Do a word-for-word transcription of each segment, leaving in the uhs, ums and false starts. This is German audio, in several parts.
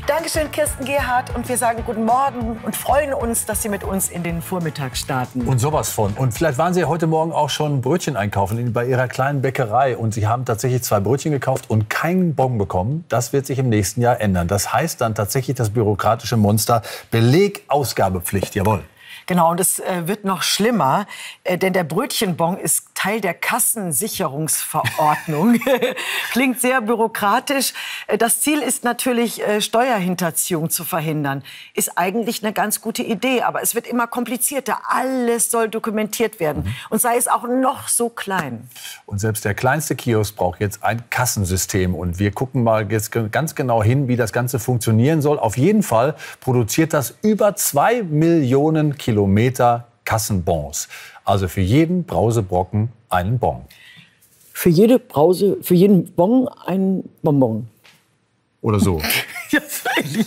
Dankeschön, Kirsten Gerhardt. Und wir sagen guten Morgen und freuen uns, dass Sie mit uns in den Vormittag starten. Und sowas von. Und vielleicht waren Sie heute Morgen auch schon Brötchen einkaufen bei Ihrer kleinen Bäckerei. Und Sie haben tatsächlich zwei Brötchen gekauft und keinen Bon bekommen. Das wird sich im nächsten Jahr ändern. Das heißt dann tatsächlich das bürokratische Monster Belegausgabepflicht. Jawohl. Genau, und es äh, wird noch schlimmer, äh, denn der Brötchenbon ist Teil der Kassensicherungsverordnung. Klingt sehr bürokratisch. Äh, das Ziel ist natürlich, äh, Steuerhinterziehung zu verhindern. Ist eigentlich eine ganz gute Idee, aber es wird immer komplizierter. Alles soll dokumentiert werden, mhm. und sei es auch noch so klein. Und selbst der kleinste Kiosk braucht jetzt ein Kassensystem. Und wir gucken mal jetzt ganz genau hin, wie das Ganze funktionieren soll. Auf jeden Fall produziert das über zwei Millionen Kilometer Kassenbons. Also für jeden Brausebrocken einen Bon. Für jede Brause, für jeden Bon ein Bonbon. Oder so. Ja, freilich.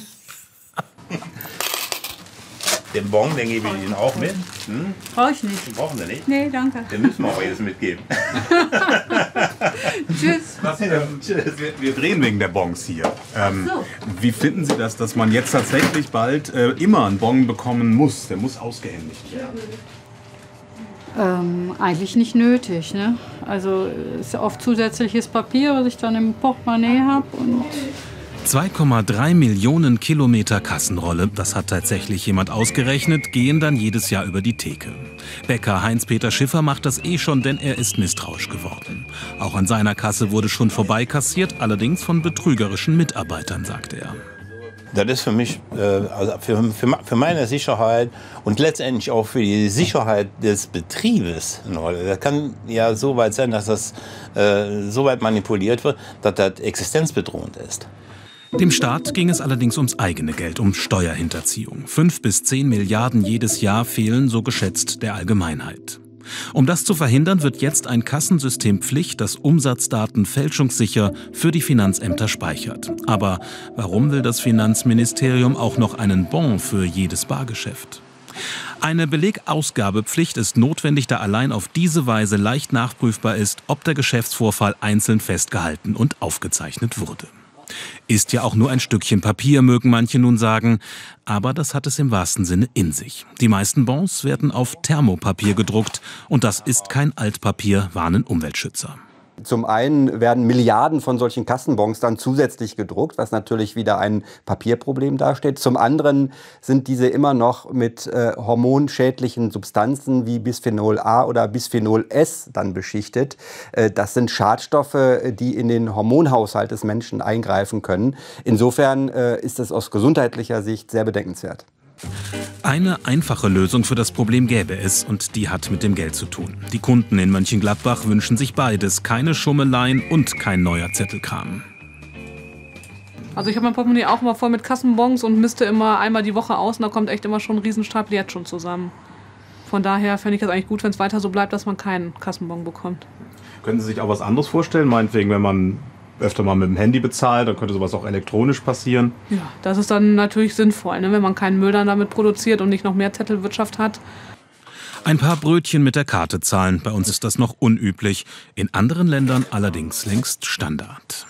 Den Bon, den gebe ich Ihnen auch mit. Hm? Brauche ich nicht. Den brauchen Sie nicht? Nee, danke. Den müssen wir auch jedes mitgeben. Tschüss. Was, ähm, wir, wir drehen wegen der Bons hier. Ähm, so. Wie finden Sie das, dass man jetzt tatsächlich bald äh, immer einen Bon bekommen muss? Der muss ausgehändigt werden. Ähm, eigentlich nicht nötig, ne? Also es ist ja oft zusätzliches Papier, was ich dann im Portemonnaie habe. Und zwei Komma drei Millionen Kilometer Kassenrolle, das hat tatsächlich jemand ausgerechnet, gehen dann jedes Jahr über die Theke. Bäcker Heinz-Peter Schiffer macht das eh schon, denn er ist misstrauisch geworden. Auch an seiner Kasse wurde schon vorbeikassiert, allerdings von betrügerischen Mitarbeitern, sagte er. Das ist für mich, äh, also für, für, für meine Sicherheit und letztendlich auch für die Sicherheit des Betriebes. Das kann ja so weit sein, dass das äh, so weit manipuliert wird, dass das existenzbedrohend ist. Dem Staat ging es allerdings ums eigene Geld, um Steuerhinterziehung. Fünf bis zehn Milliarden jedes Jahr fehlen, so geschätzt, der Allgemeinheit. Um das zu verhindern, wird jetzt ein Kassensystem Pflicht, das Umsatzdaten fälschungssicher für die Finanzämter speichert. Aber warum will das Finanzministerium auch noch einen Bon für jedes Bargeschäft? Eine Belegausgabepflicht ist notwendig, da allein auf diese Weise leicht nachprüfbar ist, ob der Geschäftsvorfall einzeln festgehalten und aufgezeichnet wurde. Ist ja auch nur ein Stückchen Papier, mögen manche nun sagen. Aber das hat es im wahrsten Sinne in sich. Die meisten Bons werden auf Thermopapier gedruckt. Und das ist kein Altpapier, warnen Umweltschützer. Zum einen werden Milliarden von solchen Kassenbons dann zusätzlich gedruckt, was natürlich wieder ein Papierproblem darstellt. Zum anderen sind diese immer noch mit äh, hormonschädlichen Substanzen wie Bisphenol A oder Bisphenol S dann beschichtet. Äh, das sind Schadstoffe, die in den Hormonhaushalt des Menschen eingreifen können. Insofern äh, ist es aus gesundheitlicher Sicht sehr bedenkenswert. Eine einfache Lösung für das Problem gäbe es, und die hat mit dem Geld zu tun. Die Kunden in Mönchengladbach wünschen sich beides, keine Schummeleien und kein neuer Zettelkram. Also ich habe mein Portemonnaie auch immer voll mit Kassenbons und misste immer einmal die Woche aus und da kommt echt immer schon ein Riesenstapel jetzt schon zusammen. Von daher fände ich das eigentlich gut, wenn es weiter so bleibt, dass man keinen Kassenbon bekommt. Können Sie sich auch was anderes vorstellen? Meinetwegen, wenn man öfter mal mit dem Handy bezahlt, dann könnte sowas auch elektronisch passieren. Ja, das ist dann natürlich sinnvoll, ne, wenn man keinen Müll dann damit produziert und nicht noch mehr Zettelwirtschaft hat. Ein paar Brötchen mit der Karte zahlen. Bei uns ist das noch unüblich. In anderen Ländern allerdings längst Standard.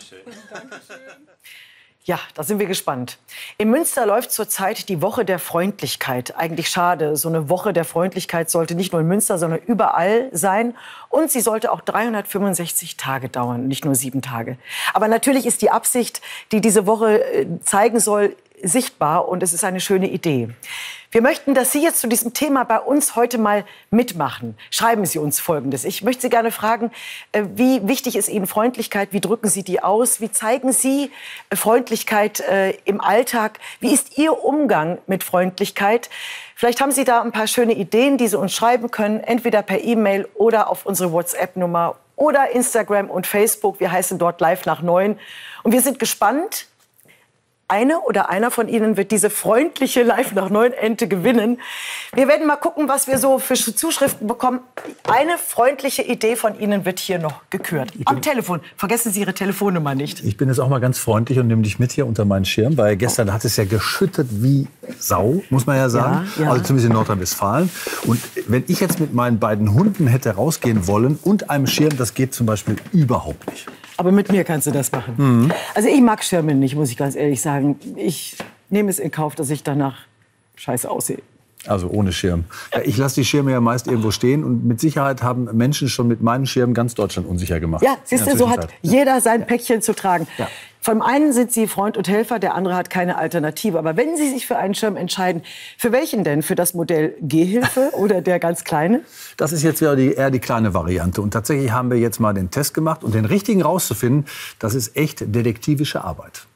Ja, da sind wir gespannt. In Münster läuft zurzeit die Woche der Freundlichkeit. Eigentlich schade. So eine Woche der Freundlichkeit sollte nicht nur in Münster, sondern überall sein. Und sie sollte auch dreihundertfünfundsechzig Tage dauern, nicht nur sieben Tage. Aber natürlich ist die Absicht, die diese Woche zeigen soll, sichtbar. Und es ist eine schöne Idee. Wir möchten, dass Sie jetzt zu diesem Thema bei uns heute mal mitmachen. Schreiben Sie uns Folgendes. Ich möchte Sie gerne fragen, wie wichtig ist Ihnen Freundlichkeit? Wie drücken Sie die aus? Wie zeigen Sie Freundlichkeit äh, im Alltag? Wie ist Ihr Umgang mit Freundlichkeit? Vielleicht haben Sie da ein paar schöne Ideen, die Sie uns schreiben können, entweder per E-Mail oder auf unsere WhatsApp-Nummer oder Instagram und Facebook. Wir heißen dort Live nach neun. Und wir sind gespannt. Eine oder einer von Ihnen wird diese freundliche Live nach neun Ente gewinnen. Wir werden mal gucken, was wir so für Zuschriften bekommen. Eine freundliche Idee von Ihnen wird hier noch gekürt. Am Telefon. Vergessen Sie Ihre Telefonnummer nicht. Ich bin jetzt auch mal ganz freundlich und nehme dich mit hier unter meinen Schirm, weil gestern hat es ja geschüttet wie Sau, muss man ja sagen. Ja, ja. Also zumindest in Nordrhein-Westfalen. Und wenn ich jetzt mit meinen beiden Hunden hätte rausgehen wollen und einem Schirm, das geht zum Beispiel überhaupt nicht. Aber mit mir kannst du das machen. Mhm. Also ich mag Schirme nicht, muss ich ganz ehrlich sagen. Ich nehme es in Kauf, dass ich danach scheiße aussehe. Also ohne Schirm. Ich lasse die Schirme ja meist irgendwo stehen und mit Sicherheit haben Menschen schon mit meinen Schirmen ganz Deutschland unsicher gemacht. Ja, siehst du, so hat jeder sein Päckchen zu tragen. Ja. Vom einen sind Sie Freund und Helfer, der andere hat keine Alternative. Aber wenn Sie sich für einen Schirm entscheiden, für welchen denn? Für das Modell Gehhilfe oder der ganz kleine? Das ist jetzt eher die, eher die kleine Variante. Und tatsächlich haben wir jetzt mal den Test gemacht. Und den richtigen rauszufinden, das ist echt detektivische Arbeit.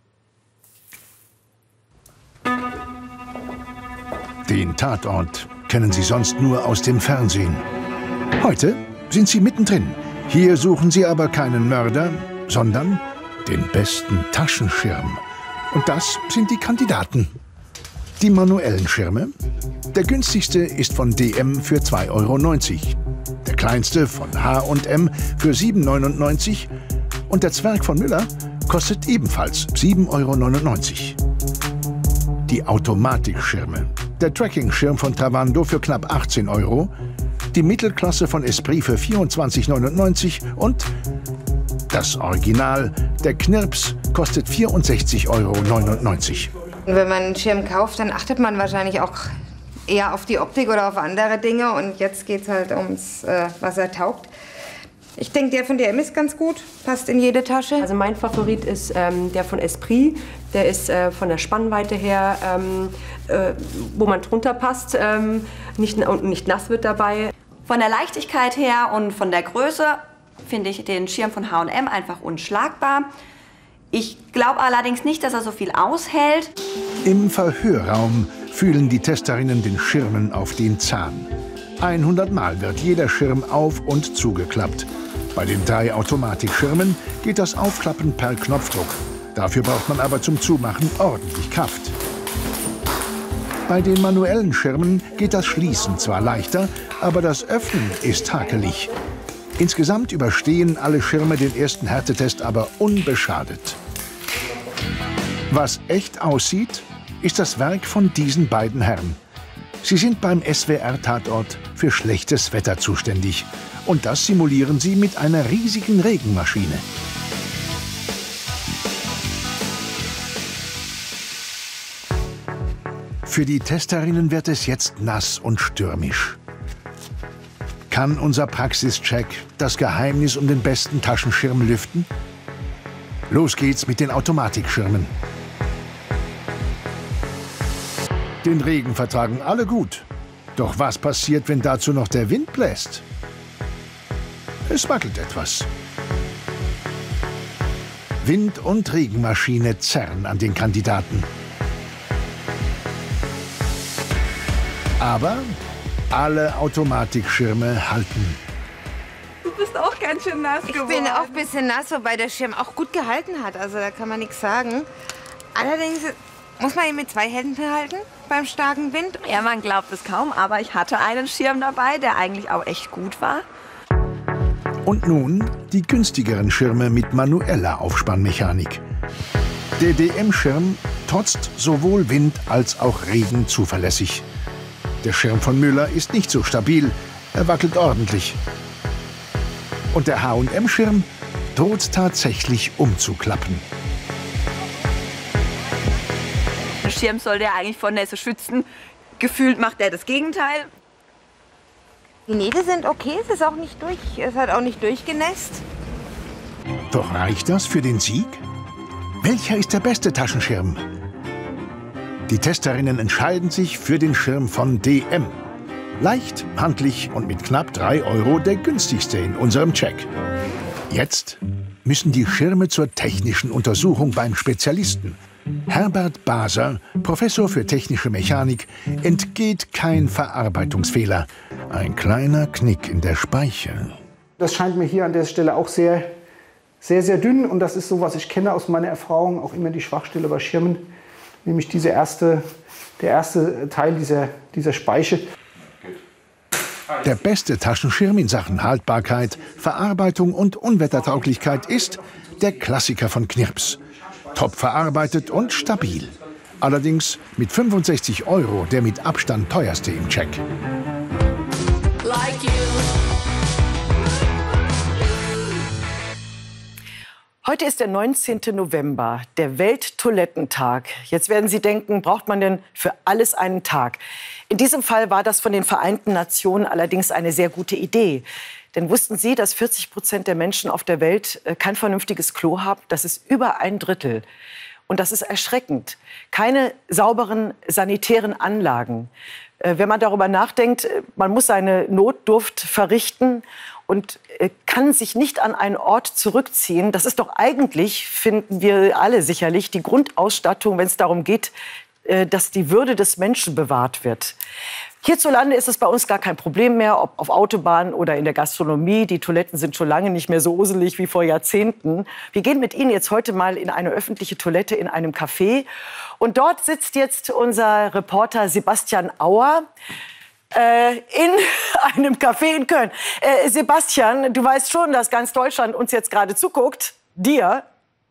Den Tatort kennen Sie sonst nur aus dem Fernsehen. Heute sind Sie mittendrin. Hier suchen Sie aber keinen Mörder, sondern den besten Taschenschirm. Und das sind die Kandidaten. Die manuellen Schirme. Der günstigste ist von D M für zwei Euro neunzig. Der kleinste von H und M für sieben Euro neunundneunzig. Und der Zwerg von Müller kostet ebenfalls sieben Euro neunundneunzig. Die Automatikschirme. Der Tracking-Schirm von Travando für knapp achtzehn Euro. Die Mittelklasse von Esprit für vierundzwanzig Euro neunundneunzig. Und das Original, der Knirps, kostet vierundsechzig Euro neunundneunzig. Wenn man einen Schirm kauft, dann achtet man wahrscheinlich auch eher auf die Optik oder auf andere Dinge. Und jetzt geht es halt ums, äh, was er taugt. Ich denke, der von D M ist ganz gut, passt in jede Tasche. Also mein Favorit ist ähm, der von Esprit. Der ist äh, von der Spannweite her, ähm, äh, wo man drunter passt, ähm, nicht, und nicht nass wird dabei. Von der Leichtigkeit her und von der Größe finde ich den Schirm von H und M einfach unschlagbar. Ich glaube allerdings nicht, dass er so viel aushält. Im Verhörraum fühlen die Testerinnen den Schirmen auf den Zahn. hundert Mal wird jeder Schirm auf- und zugeklappt. Bei den drei Automatikschirmen geht das Aufklappen per Knopfdruck. Dafür braucht man aber zum Zumachen ordentlich Kraft. Bei den manuellen Schirmen geht das Schließen zwar leichter, aber das Öffnen ist hakelig. Insgesamt überstehen alle Schirme den ersten Härtetest aber unbeschadet. Was echt aussieht, ist das Werk von diesen beiden Herren. Sie sind beim S W R-Tatort für schlechtes Wetter zuständig. Und das simulieren sie mit einer riesigen Regenmaschine. Für die Testerinnen wird es jetzt nass und stürmisch. Kann unser Praxischeck das Geheimnis um den besten Taschenschirm lüften? Los geht's mit den Automatikschirmen. Den Regen vertragen alle gut. Doch was passiert, wenn dazu noch der Wind bläst? Es wackelt etwas. Wind- und Regenmaschine zerren an den Kandidaten. Aber alle Automatikschirme halten. Du bist auch ganz schön nass geworden. Ich bin auch ein bisschen nass, wobei der Schirm auch gut gehalten hat. Also da kann man nichts sagen. Allerdings muss man ihn mit zwei Händen halten beim starken Wind. Ja, man glaubt es kaum, aber ich hatte einen Schirm dabei, der eigentlich auch echt gut war. Und nun die günstigeren Schirme mit manueller Aufspannmechanik. Der D M-Schirm trotzt sowohl Wind als auch Regen zuverlässig. Der Schirm von Müller ist nicht so stabil, er wackelt ordentlich. Und der H und M-Schirm droht tatsächlich umzuklappen. Der Schirm soll der eigentlich vor Nässe schützen. Gefühlt macht er das Gegenteil. Die Nähte sind okay, es ist auch nicht durch, es hat auch nicht durchgenässt. Doch reicht das für den Sieg? Welcher ist der beste Taschenschirm? Die Testerinnen entscheiden sich für den Schirm von D M. Leicht, handlich und mit knapp drei Euro der günstigste in unserem Check. Jetzt müssen die Schirme zur technischen Untersuchung beim Spezialisten. Herbert Baser, Professor für technische Mechanik, entgeht kein Verarbeitungsfehler. Ein kleiner Knick in der Speiche. Das scheint mir hier an der Stelle auch sehr, sehr, sehr dünn. Und das ist so, was ich kenne aus meiner Erfahrung, auch immer die Schwachstelle bei Schirmen. Nämlich diese erste, der erste Teil dieser, dieser Speiche. Der beste Taschenschirm in Sachen Haltbarkeit, Verarbeitung und Unwettertauglichkeit ist der Klassiker von Knirps. Top verarbeitet und stabil. Allerdings mit fünfundsechzig Euro der mit Abstand teuerste im Check. Heute ist der neunzehnte November, der Welttoilettentag. Jetzt werden Sie denken, braucht man denn für alles einen Tag? In diesem Fall war das von den Vereinten Nationen allerdings eine sehr gute Idee. Denn wussten Sie, dass vierzig Prozent der Menschen auf der Welt kein vernünftiges Klo haben? Das ist über ein Drittel. Und das ist erschreckend. Keine sauberen sanitären Anlagen. Wenn man darüber nachdenkt, man muss seine Notdurft verrichten und kann sich nicht an einen Ort zurückziehen. Das ist doch eigentlich, finden wir alle sicherlich, die Grundausstattung, wenn es darum geht, dass die Würde des Menschen bewahrt wird. Hierzulande ist es bei uns gar kein Problem mehr, ob auf Autobahnen oder in der Gastronomie. Die Toiletten sind schon lange nicht mehr so uselig wie vor Jahrzehnten. Wir gehen mit Ihnen jetzt heute mal in eine öffentliche Toilette in einem Café. Und dort sitzt jetzt unser Reporter Sebastian Auer äh, in einem Café in Köln. Äh, Sebastian, du weißt schon, dass ganz Deutschland uns jetzt gerade zuguckt. Dir.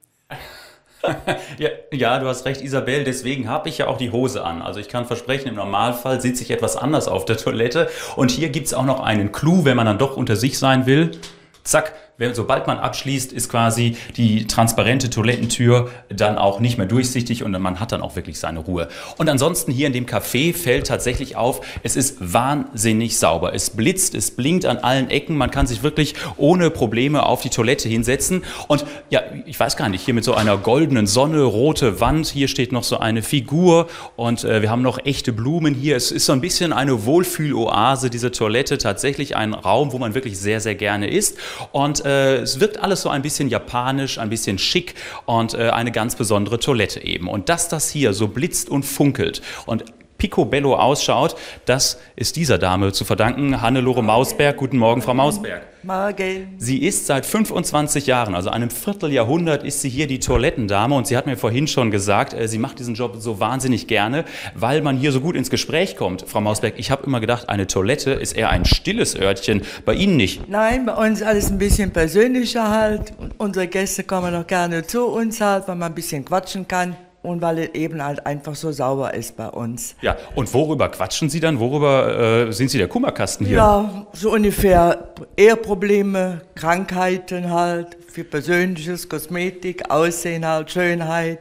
Ja, ja, du hast recht, Isabel, deswegen habe ich ja auch die Hose an. Also ich kann versprechen, im Normalfall sitze ich etwas anders auf der Toilette. Und hier gibt es auch noch einen Clou, wenn man dann doch unter sich sein will. Zack, sobald man abschließt, ist quasi die transparente Toilettentür dann auch nicht mehr durchsichtig und man hat dann auch wirklich seine Ruhe. Und ansonsten hier in dem Café fällt tatsächlich auf, es ist wahnsinnig sauber. Es blitzt, es blinkt an allen Ecken. Man kann sich wirklich ohne Probleme auf die Toilette hinsetzen. Und ja, ich weiß gar nicht, hier mit so einer goldenen Sonne, rote Wand, hier steht noch so eine Figur und äh, wir haben noch echte Blumen hier. Es ist so ein bisschen eine Wohlfühloase, diese Toilette. Tatsächlich ein Raum, wo man wirklich sehr, sehr gerne ist. Und es wirkt alles so ein bisschen japanisch, ein bisschen schick und äh, eine ganz besondere Toilette eben. Und dass das hier so blitzt und funkelt und picobello ausschaut, das ist dieser Dame zu verdanken, Hannelore Mausberg. Guten Morgen, Frau Mausberg. Morgen. Sie ist seit fünfundzwanzig Jahren, also einem Vierteljahrhundert, ist sie hier die Toilettendame und sie hat mir vorhin schon gesagt, äh, sie macht diesen Job so wahnsinnig gerne, weil man hier so gut ins Gespräch kommt. Frau Mausberg, ich habe immer gedacht, eine Toilette ist eher ein stilles Örtchen, bei Ihnen nicht? Nein, bei uns alles ein bisschen persönlicher halt. Und unsere Gäste kommen auch gerne zu uns halt, weil man ein bisschen quatschen kann. Und weil es eben halt einfach so sauber ist bei uns. Ja, und worüber quatschen Sie dann? Worüber äh, sind Sie der Kummerkasten hier? Ja, so ungefähr Eheprobleme, Krankheiten halt, für Persönliches, Kosmetik, Aussehen halt, Schönheit.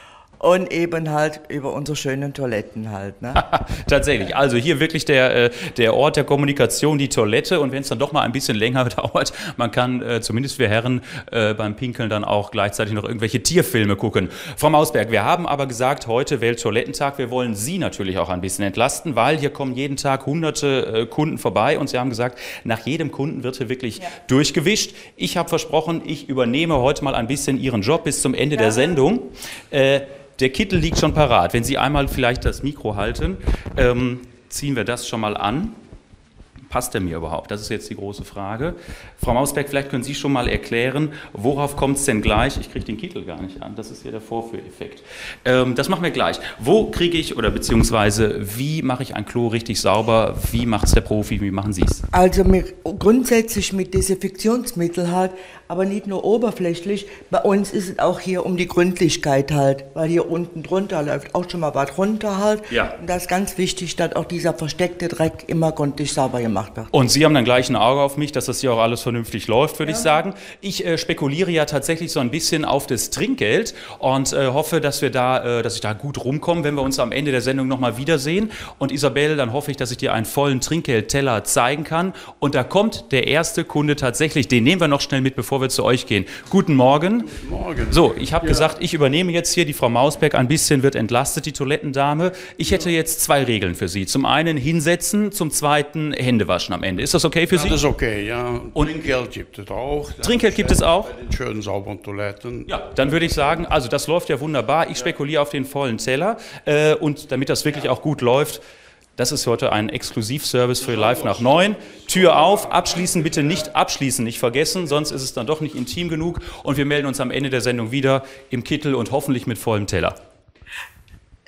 Und eben halt über unsere schönen Toiletten halt. Ne? Tatsächlich, also hier wirklich der, der Ort der Kommunikation, die Toilette. Und wenn es dann doch mal ein bisschen länger dauert, man kann äh, zumindest für Herren äh, beim Pinkeln dann auch gleichzeitig noch irgendwelche Tierfilme gucken. Frau Mausberg, wir haben aber gesagt, heute Welttoilettentag. Wir wollen Sie natürlich auch ein bisschen entlasten, weil hier kommen jeden Tag hunderte äh, Kunden vorbei. Und Sie haben gesagt, nach jedem Kunden wird hier wirklich ja. durchgewischt. Ich habe versprochen, ich übernehme heute mal ein bisschen Ihren Job bis zum Ende ja. der Sendung. Äh, Der Kittel liegt schon parat. Wenn Sie einmal vielleicht das Mikro halten, ähm, ziehen wir das schon mal an. Passt der mir überhaupt? Das ist jetzt die große Frage. Frau Mausberg, vielleicht können Sie schon mal erklären, worauf kommt es denn gleich? Ich kriege den Kittel gar nicht an, das ist ja der Vorführeffekt. Ähm, das machen wir gleich. Wo kriege ich, oder beziehungsweise wie mache ich ein Klo richtig sauber? Wie macht es der Profi? Wie machen Sie es? Also mit, grundsätzlich mit Desinfektionsmittel halt, aber nicht nur oberflächlich. Bei uns ist es auch hier um die Gründlichkeit halt, weil hier unten drunter läuft auch schon mal was runter halt. Ja. Und das ist ganz wichtig, dass auch dieser versteckte Dreck immer gründlich sauber gemacht wird. Und Sie haben dann gleich ein Auge auf mich, dass das hier auch alles vernünftig läuft, würde ja. ich sagen. Ich äh, spekuliere ja tatsächlich so ein bisschen auf das Trinkgeld und äh, hoffe, dass wir da, äh, dass ich da gut rumkomme, wenn wir uns am Ende der Sendung nochmal wiedersehen. Und Isabel, dann hoffe ich, dass ich dir einen vollen Trinkgeldteller zeigen kann. Und da kommt der erste Kunde tatsächlich, den nehmen wir noch schnell mit, bevor wir zu euch gehen. Guten Morgen. Guten Morgen. So, ich habe ja. gesagt, ich übernehme jetzt hier, die Frau Mausberg ein bisschen wird entlastet, die Toilettendame. Ich hätte jetzt zwei Regeln für Sie. Zum einen hinsetzen, zum zweiten Hände waschen am Ende. Ist das okay für ja, Sie? Das ist okay, ja. Und Trinkgeld gibt es auch. Trinkgeld gibt es auch? Bei den schönen, sauberen Toiletten. Ja, dann würde ich sagen, also das läuft ja wunderbar. Ich spekuliere auf den vollen Teller. Äh, und damit das wirklich auch gut läuft, das ist heute ein Exklusivservice für Live nach neun. Tür auf, abschließen, bitte nicht abschließen, nicht vergessen, sonst ist es dann doch nicht intim genug. Und wir melden uns am Ende der Sendung wieder im Kittel und hoffentlich mit vollem Teller.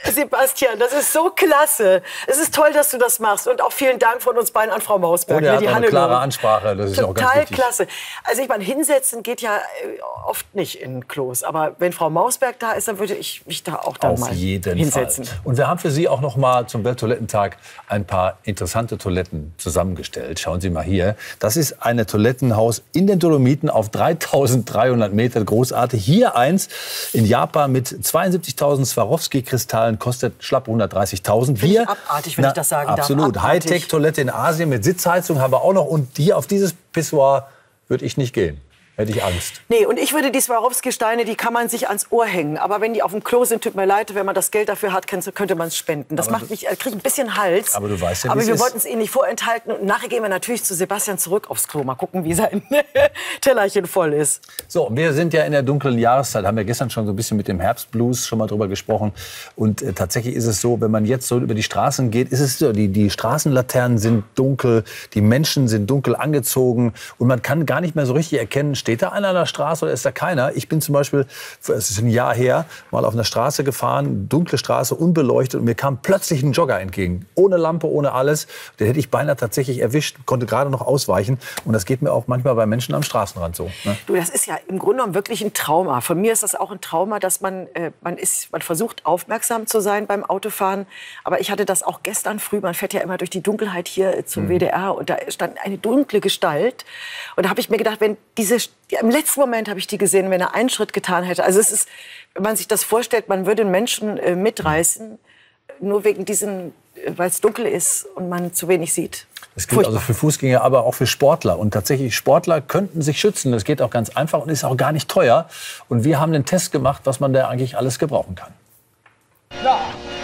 Sebastian, das ist so klasse. Es ist toll, dass du das machst. Und auch vielen Dank von uns beiden an Frau Mausberg. Und er hat die auch eine klare Ansprache, das ist auch ganz wichtig. Total klasse. Also ich meine, hinsetzen geht ja oft nicht in Klos. Aber wenn Frau Mausberg da ist, dann würde ich mich da auch dann Auf mal jeden hinsetzen. Fall. Und wir haben für Sie auch noch mal zum Welttoilettentag ein paar interessante Toiletten zusammengestellt. Schauen Sie mal hier. Das ist ein Toilettenhaus in den Dolomiten auf dreitausenddreihundert Meter. Großartig. Hier eins in Japan mit zweiundsiebzigtausend Swarovski-Kristallen, kostet schlapp hundertdreißigtausend. Finde ich abartig, wenn na, ich das sagen absolut. darf. Absolut. Hightech-Toilette in Asien mit Sitzheizung haben wir auch noch. Und hier auf dieses Pissoir würde ich nicht gehen. Hätte ich Angst. Nee, und ich würde die Swarovski-Steine, die kann man sich ans Ohr hängen. Aber wenn die auf dem Klo sind, tut mir leid, wenn man das Geld dafür hat, könnte man es spenden. Das aber macht mich, ich kriege ein bisschen Hals. Aber du weißt ja, Aber wir ist. wollten es Ihnen nicht vorenthalten. Und nachher gehen wir natürlich zu Sebastian zurück aufs Klo. Mal gucken, wie sein Tellerchen voll ist. So, wir sind ja in der dunklen Jahreszeit. Haben wir gestern schon so ein bisschen mit dem Herbstblues schon mal drüber gesprochen. Und äh, tatsächlich ist es so, wenn man jetzt so über die Straßen geht, ist es so, die, die Straßenlaternen sind dunkel, die Menschen sind dunkel angezogen. Und man kann gar nicht mehr so richtig erkennen, steht da einer an der Straße oder ist da keiner? Ich bin zum Beispiel, es ist ein Jahr her, mal auf einer Straße gefahren, dunkle Straße, unbeleuchtet, und mir kam plötzlich ein Jogger entgegen. Ohne Lampe, ohne alles. Den hätte ich beinahe tatsächlich erwischt, konnte gerade noch ausweichen. Und das geht mir auch manchmal bei Menschen am Straßenrand so. Ne? Du, das ist ja im Grunde genommen wirklich ein Trauma. Von mir ist das auch ein Trauma, dass man, äh, man, ist, man versucht, aufmerksam zu sein beim Autofahren. Aber ich hatte das auch gestern früh. Man fährt ja immer durch die Dunkelheit hier zum mhm. W D R. Und da stand eine dunkle Gestalt. Und da habe ich mir gedacht, wenn diese, ja, im letzten Moment habe ich die gesehen, wenn er einen Schritt getan hätte. Also es ist, wenn man sich das vorstellt, man würde einen Menschen äh, mitreißen, nur wegen diesem, äh, weil es dunkel ist und man zu wenig sieht. Das gilt also für Fußgänger, aber auch für Sportler. Und tatsächlich, Sportler könnten sich schützen. Das geht auch ganz einfach und ist auch gar nicht teuer. Und wir haben einen Test gemacht, was man da eigentlich alles gebrauchen kann. Ja,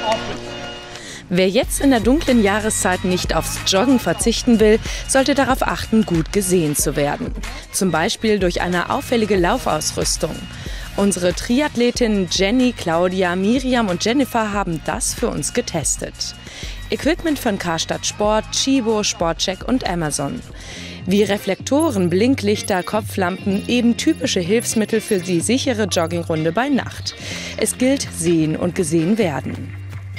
Wer jetzt in der dunklen Jahreszeit nicht aufs Joggen verzichten will, sollte darauf achten, gut gesehen zu werden. Zum Beispiel durch eine auffällige Laufausrüstung. Unsere Triathletinnen Jenny, Claudia, Miriam und Jennifer haben das für uns getestet. Equipment von Karstadt Sport, Chibo, Sportcheck und Amazon. Wie Reflektoren, Blinklichter, Kopflampen, eben typische Hilfsmittel für die sichere Joggingrunde bei Nacht. Es gilt sehen und gesehen werden.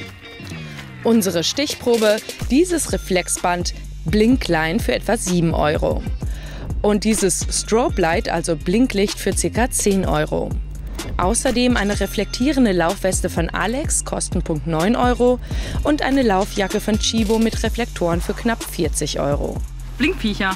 Unsere Stichprobe, dieses Reflexband Blinkline für etwa sieben Euro. Und dieses Strobe Light, also Blinklicht, für ca. zehn Euro. Außerdem eine reflektierende Laufweste von Alex, Kostenpunkt neun Euro. Und eine Laufjacke von Chibo mit Reflektoren für knapp vierzig Euro. Blinkviecher.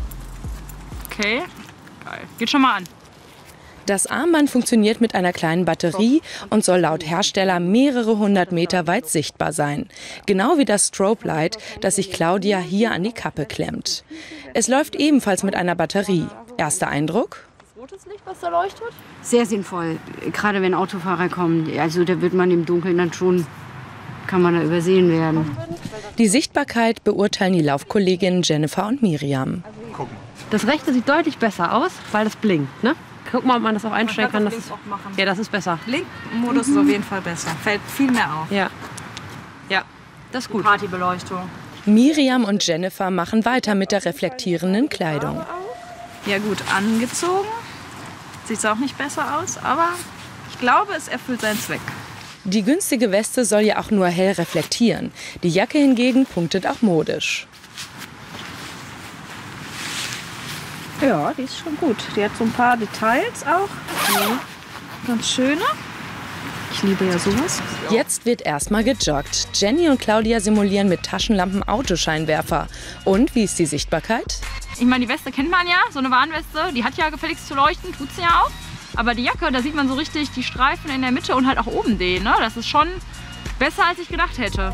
Okay, geil. Geht schon mal an. Das Armband funktioniert mit einer kleinen Batterie und soll laut Hersteller mehrere hundert Meter weit sichtbar sein. Genau wie das Strobe Light, das sich Claudia hier an die Kappe klemmt. Es läuft ebenfalls mit einer Batterie. Erster Eindruck? Rotes Licht, was da leuchtet? Sehr sinnvoll, gerade wenn Autofahrer kommen. Also da wird man im Dunkeln dann schon, kann man da übersehen werden. Die Sichtbarkeit beurteilen die Laufkolleginnen Jennifer und Miriam. Das rechte sieht deutlich besser aus, weil das blinkt, ne? Guck mal, ob man das auch einstellen kann. Das, ja, das ist besser. Blinkmodus mhm. ist auf jeden Fall besser. Fällt viel mehr auf. Ja. Ja, das ist gut. Partybeleuchtung. Miriam und Jennifer machen weiter mit der reflektierenden Kleidung. Ja gut, angezogen. Sieht auch nicht besser aus, aber ich glaube, es erfüllt seinen Zweck. Die günstige Weste soll ja auch nur hell reflektieren. Die Jacke hingegen punktet auch modisch. Ja, die ist schon gut. Die hat so ein paar Details auch. Ja. Ganz schöne. Ich liebe ja sowas. Jetzt wird erstmal gejoggt. Jenny und Claudia simulieren mit Taschenlampen Autoscheinwerfer. Und wie ist die Sichtbarkeit? Ich meine, die Weste kennt man ja, so eine Warnweste. Die hat ja gefälligst zu leuchten, tut sie ja auch. Aber die Jacke, da sieht man so richtig die Streifen in der Mitte und halt auch oben den. Ne? Das ist schon besser, als ich gedacht hätte.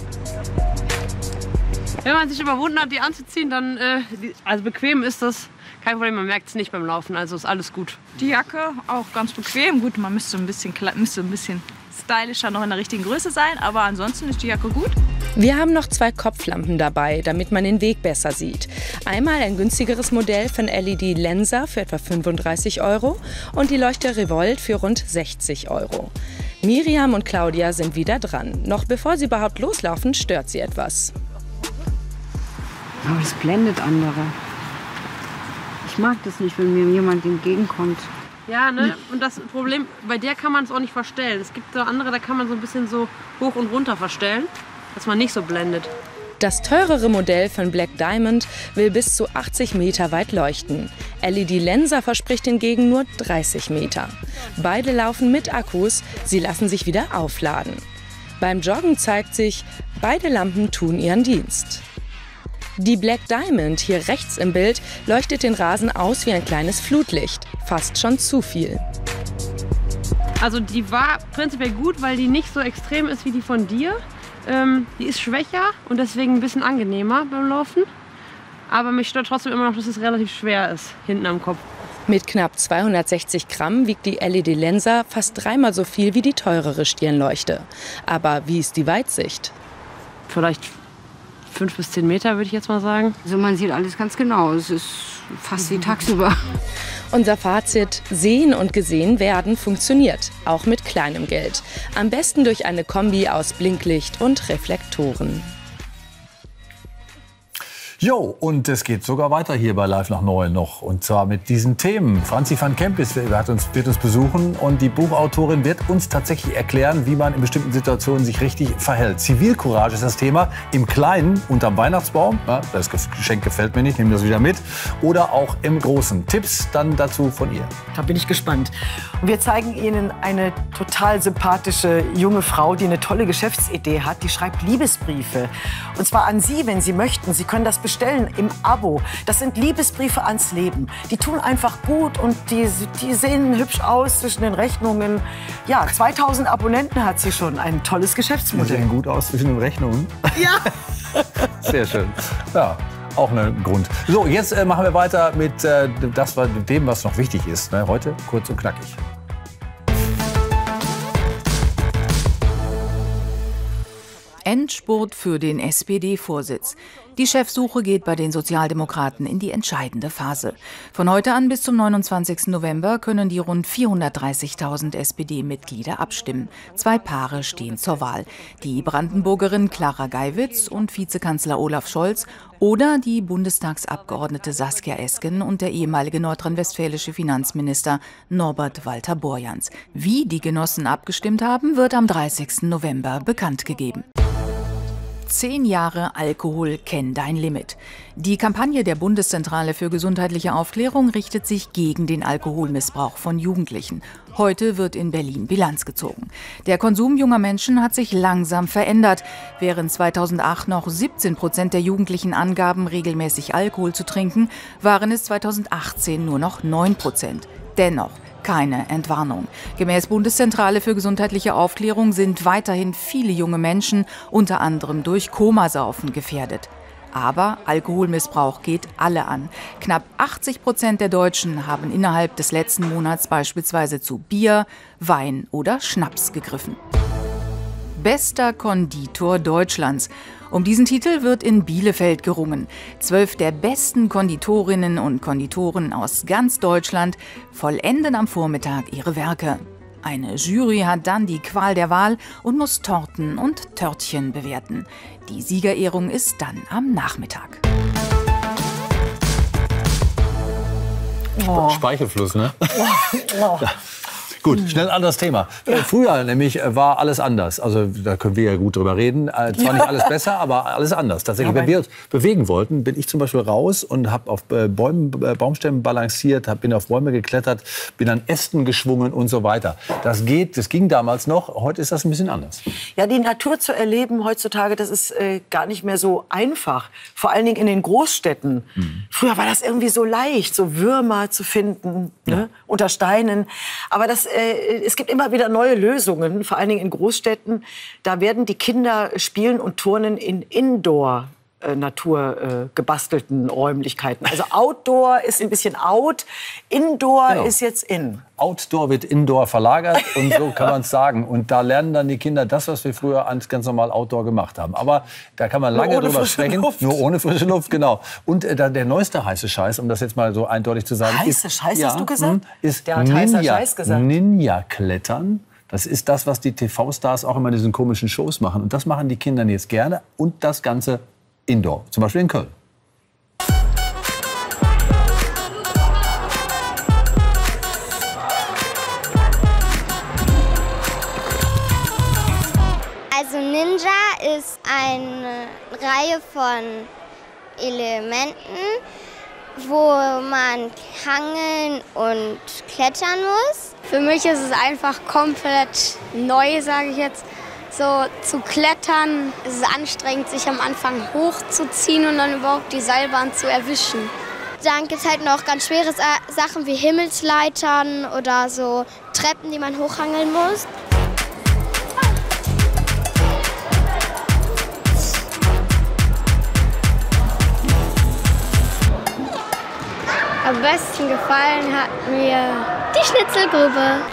Wenn man sich überwunden hat, die anzuziehen, dann, äh, also bequem ist das. Kein Problem, man merkt es nicht beim Laufen, also ist alles gut. Die Jacke auch ganz bequem. Gut, man müsste ein bisschen, müsste ein bisschen stylischer noch in der richtigen Größe sein, aber ansonsten ist die Jacke gut. Wir haben noch zwei Kopflampen dabei, damit man den Weg besser sieht. Einmal ein günstigeres Modell von L E D Lensa für etwa fünfunddreißig Euro und die Leuchte Revolt für rund sechzig Euro. Miriam und Claudia sind wieder dran. Noch bevor sie überhaupt loslaufen, stört sie etwas. Aber es blendet andere. Ich mag das nicht, wenn mir jemand entgegenkommt. Ja, ne? Und das Problem, bei der kann man es auch nicht verstellen. Es gibt so andere, da kann man so ein bisschen so hoch und runter verstellen, dass man nicht so blendet. Das teurere Modell von Black Diamond will bis zu achtzig Meter weit leuchten. L E D Lensa verspricht hingegen nur dreißig Meter. Beide laufen mit Akkus, sie lassen sich wieder aufladen. Beim Joggen zeigt sich, beide Lampen tun ihren Dienst. Die Black Diamond, hier rechts im Bild, leuchtet den Rasen aus wie ein kleines Flutlicht. Fast schon zu viel. Also die war prinzipiell gut, weil die nicht so extrem ist wie die von dir. Ähm, die ist schwächer und deswegen ein bisschen angenehmer beim Laufen. Aber mich stört trotzdem immer noch, dass es relativ schwer ist, hinten am Kopf. Mit knapp zweihundertsechzig Gramm wiegt die L E D Lensa fast dreimal so viel wie die teurere Stirnleuchte. Aber wie ist die Weitsicht? Vielleicht fünf bis zehn Meter, würde ich jetzt mal sagen. Also man sieht alles ganz genau. Es ist fast wie tagsüber. Unser Fazit: Sehen und gesehen werden funktioniert, auch mit kleinem Geld. Am besten durch eine Kombi aus Blinklicht und Reflektoren. Jo, und es geht sogar weiter hier bei Live nach Neun noch. Und zwar mit diesen Themen. Franzi van Kempis wird uns, wird uns besuchen und die Buchautorin wird uns tatsächlich erklären, wie man in bestimmten Situationen sich richtig verhält. Zivilcourage ist das Thema. Im Kleinen, unterm Weihnachtsbaum. Ja, das Geschenk gefällt mir nicht, nehme das wieder mit. Oder auch im Großen. Tipps dann dazu von ihr. Da bin ich gespannt. Und wir zeigen Ihnen eine total sympathische junge Frau, die eine tolle Geschäftsidee hat. Die schreibt Liebesbriefe. Und zwar an Sie, wenn Sie möchten. Sie können das bestellen im Abo. Das sind Liebesbriefe ans Leben. Die tun einfach gut und die, die sehen hübsch aus zwischen den Rechnungen. Ja, zweitausend Abonnenten hat sie schon. Ein tolles Geschäftsmodell. Die sehen gut aus zwischen den Rechnungen. Ja. Sehr schön. Ja. Auch ein Grund. So, jetzt äh, machen wir weiter mit, äh, das, mit dem, was noch wichtig ist. Ne? Heute kurz und knackig. Endspurt für den S P D-Vorsitz. Die Chefsuche geht bei den Sozialdemokraten in die entscheidende Phase. Von heute an bis zum neunundzwanzigsten November können die rund vierhundertdreißigtausend S P D-Mitglieder abstimmen. Zwei Paare stehen zur Wahl. Die Brandenburgerin Clara Geiwitz und Vizekanzler Olaf Scholz oder die Bundestagsabgeordnete Saskia Esken und der ehemalige nordrhein-westfälische Finanzminister Norbert Walter-Borjans. Wie die Genossen abgestimmt haben, wird am dreißigsten November bekannt gegeben. Zehn Jahre Alkohol, kenn dein Limit. Die Kampagne der Bundeszentrale für gesundheitliche Aufklärung richtet sich gegen den Alkoholmissbrauch von Jugendlichen. Heute wird in Berlin Bilanz gezogen. Der Konsum junger Menschen hat sich langsam verändert. Während zweitausendacht noch siebzehn Prozent der Jugendlichen angaben, regelmäßig Alkohol zu trinken, waren es zweitausendachtzehn nur noch neun Prozent. Dennoch keine Entwarnung. Gemäß Bundeszentrale für gesundheitliche Aufklärung sind weiterhin viele junge Menschen, unter anderem durch Komasaufen, gefährdet. Aber Alkoholmissbrauch geht alle an. Knapp achtzig Prozent der Deutschen haben innerhalb des letzten Monats beispielsweise zu Bier, Wein oder Schnaps gegriffen. Bester Konditor Deutschlands. Um diesen Titel wird in Bielefeld gerungen. Zwölf der besten Konditorinnen und Konditoren aus ganz Deutschland vollenden am Vormittag ihre Werke. Eine Jury hat dann die Qual der Wahl und muss Torten und Törtchen bewerten. Die Siegerehrung ist dann am Nachmittag. Oh. Speichelfluss, ne? Oh. Gut, schnell ein anderes Thema. Ja. Früher nämlich war alles anders. Also da können wir ja gut drüber reden. Äh, zwar nicht alles besser, aber alles anders. Tatsächlich, wenn wir uns bewegen wollten, bin ich zum Beispiel raus und habe auf äh, Bäumen, äh, Baumstämmen balanciert, hab, bin auf Bäume geklettert, bin an Ästen geschwungen und so weiter. Das geht, das ging damals noch. Heute ist das ein bisschen anders. Ja, die Natur zu erleben heutzutage, das ist äh, gar nicht mehr so einfach. Vor allen Dingen in den Großstädten. Mhm. Früher war das irgendwie so leicht, so Würmer zu finden, ja. ne, unter Steinen. Aber das es gibt immer wieder neue Lösungen, vor allen Dingen in Großstädten. Da werden die Kinder spielen und turnen in Indoor Natur äh, gebastelten Räumlichkeiten. Also Outdoor ist ein bisschen out, Indoor genau. ist jetzt in. Outdoor wird Indoor verlagert und so kann man es sagen. Und da lernen dann die Kinder das, was wir früher ganz normal Outdoor gemacht haben. Aber da kann man lange drüber sprechen. Luft. Nur ohne frische Luft, genau. Und äh, der neueste heiße Scheiß, um das jetzt mal so eindeutig zu sagen. Heiße ist, Scheiß, ja, hast du gesagt? Ist der hat Ninja, heißer Scheiß gesagt. Ninja-Klettern. Das ist das, was die T V-Stars auch immer in diesen komischen Shows machen. Und das machen die Kinder jetzt gerne. Und das Ganze Indoor, zum Beispiel in Köln. Also Ninja ist eine Reihe von Elementen, wo man hangeln und klettern muss. Für mich ist es einfach komplett neu, sage ich jetzt. So zu klettern, es ist anstrengend, sich am Anfang hochzuziehen und dann überhaupt die Seilbahn zu erwischen. Dann gibt es halt noch ganz schwere Sachen wie Himmelsleitern oder so Treppen, die man hochhangeln muss. Am besten gefallen hat mir die Schnitzelgrube.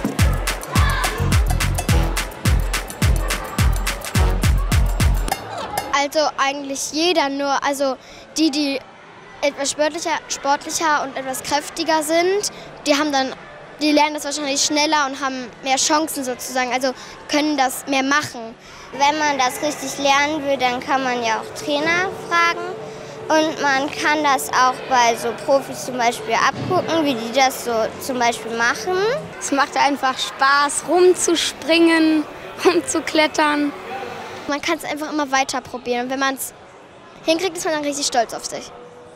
Also eigentlich jeder, nur also die, die etwas sportlicher, sportlicher und etwas kräftiger sind, die haben dann, die lernen das wahrscheinlich schneller und haben mehr Chancen sozusagen, also können das mehr machen. Wenn man das richtig lernen will, dann kann man ja auch Trainer fragen. Und man kann das auch bei so Profis zum Beispiel abgucken, wie die das so zum Beispiel machen. Es macht einfach Spaß, rumzuspringen, rumzuklettern. Man kann es einfach immer weiter probieren. Und wenn man es hinkriegt, ist man dann richtig stolz auf sich.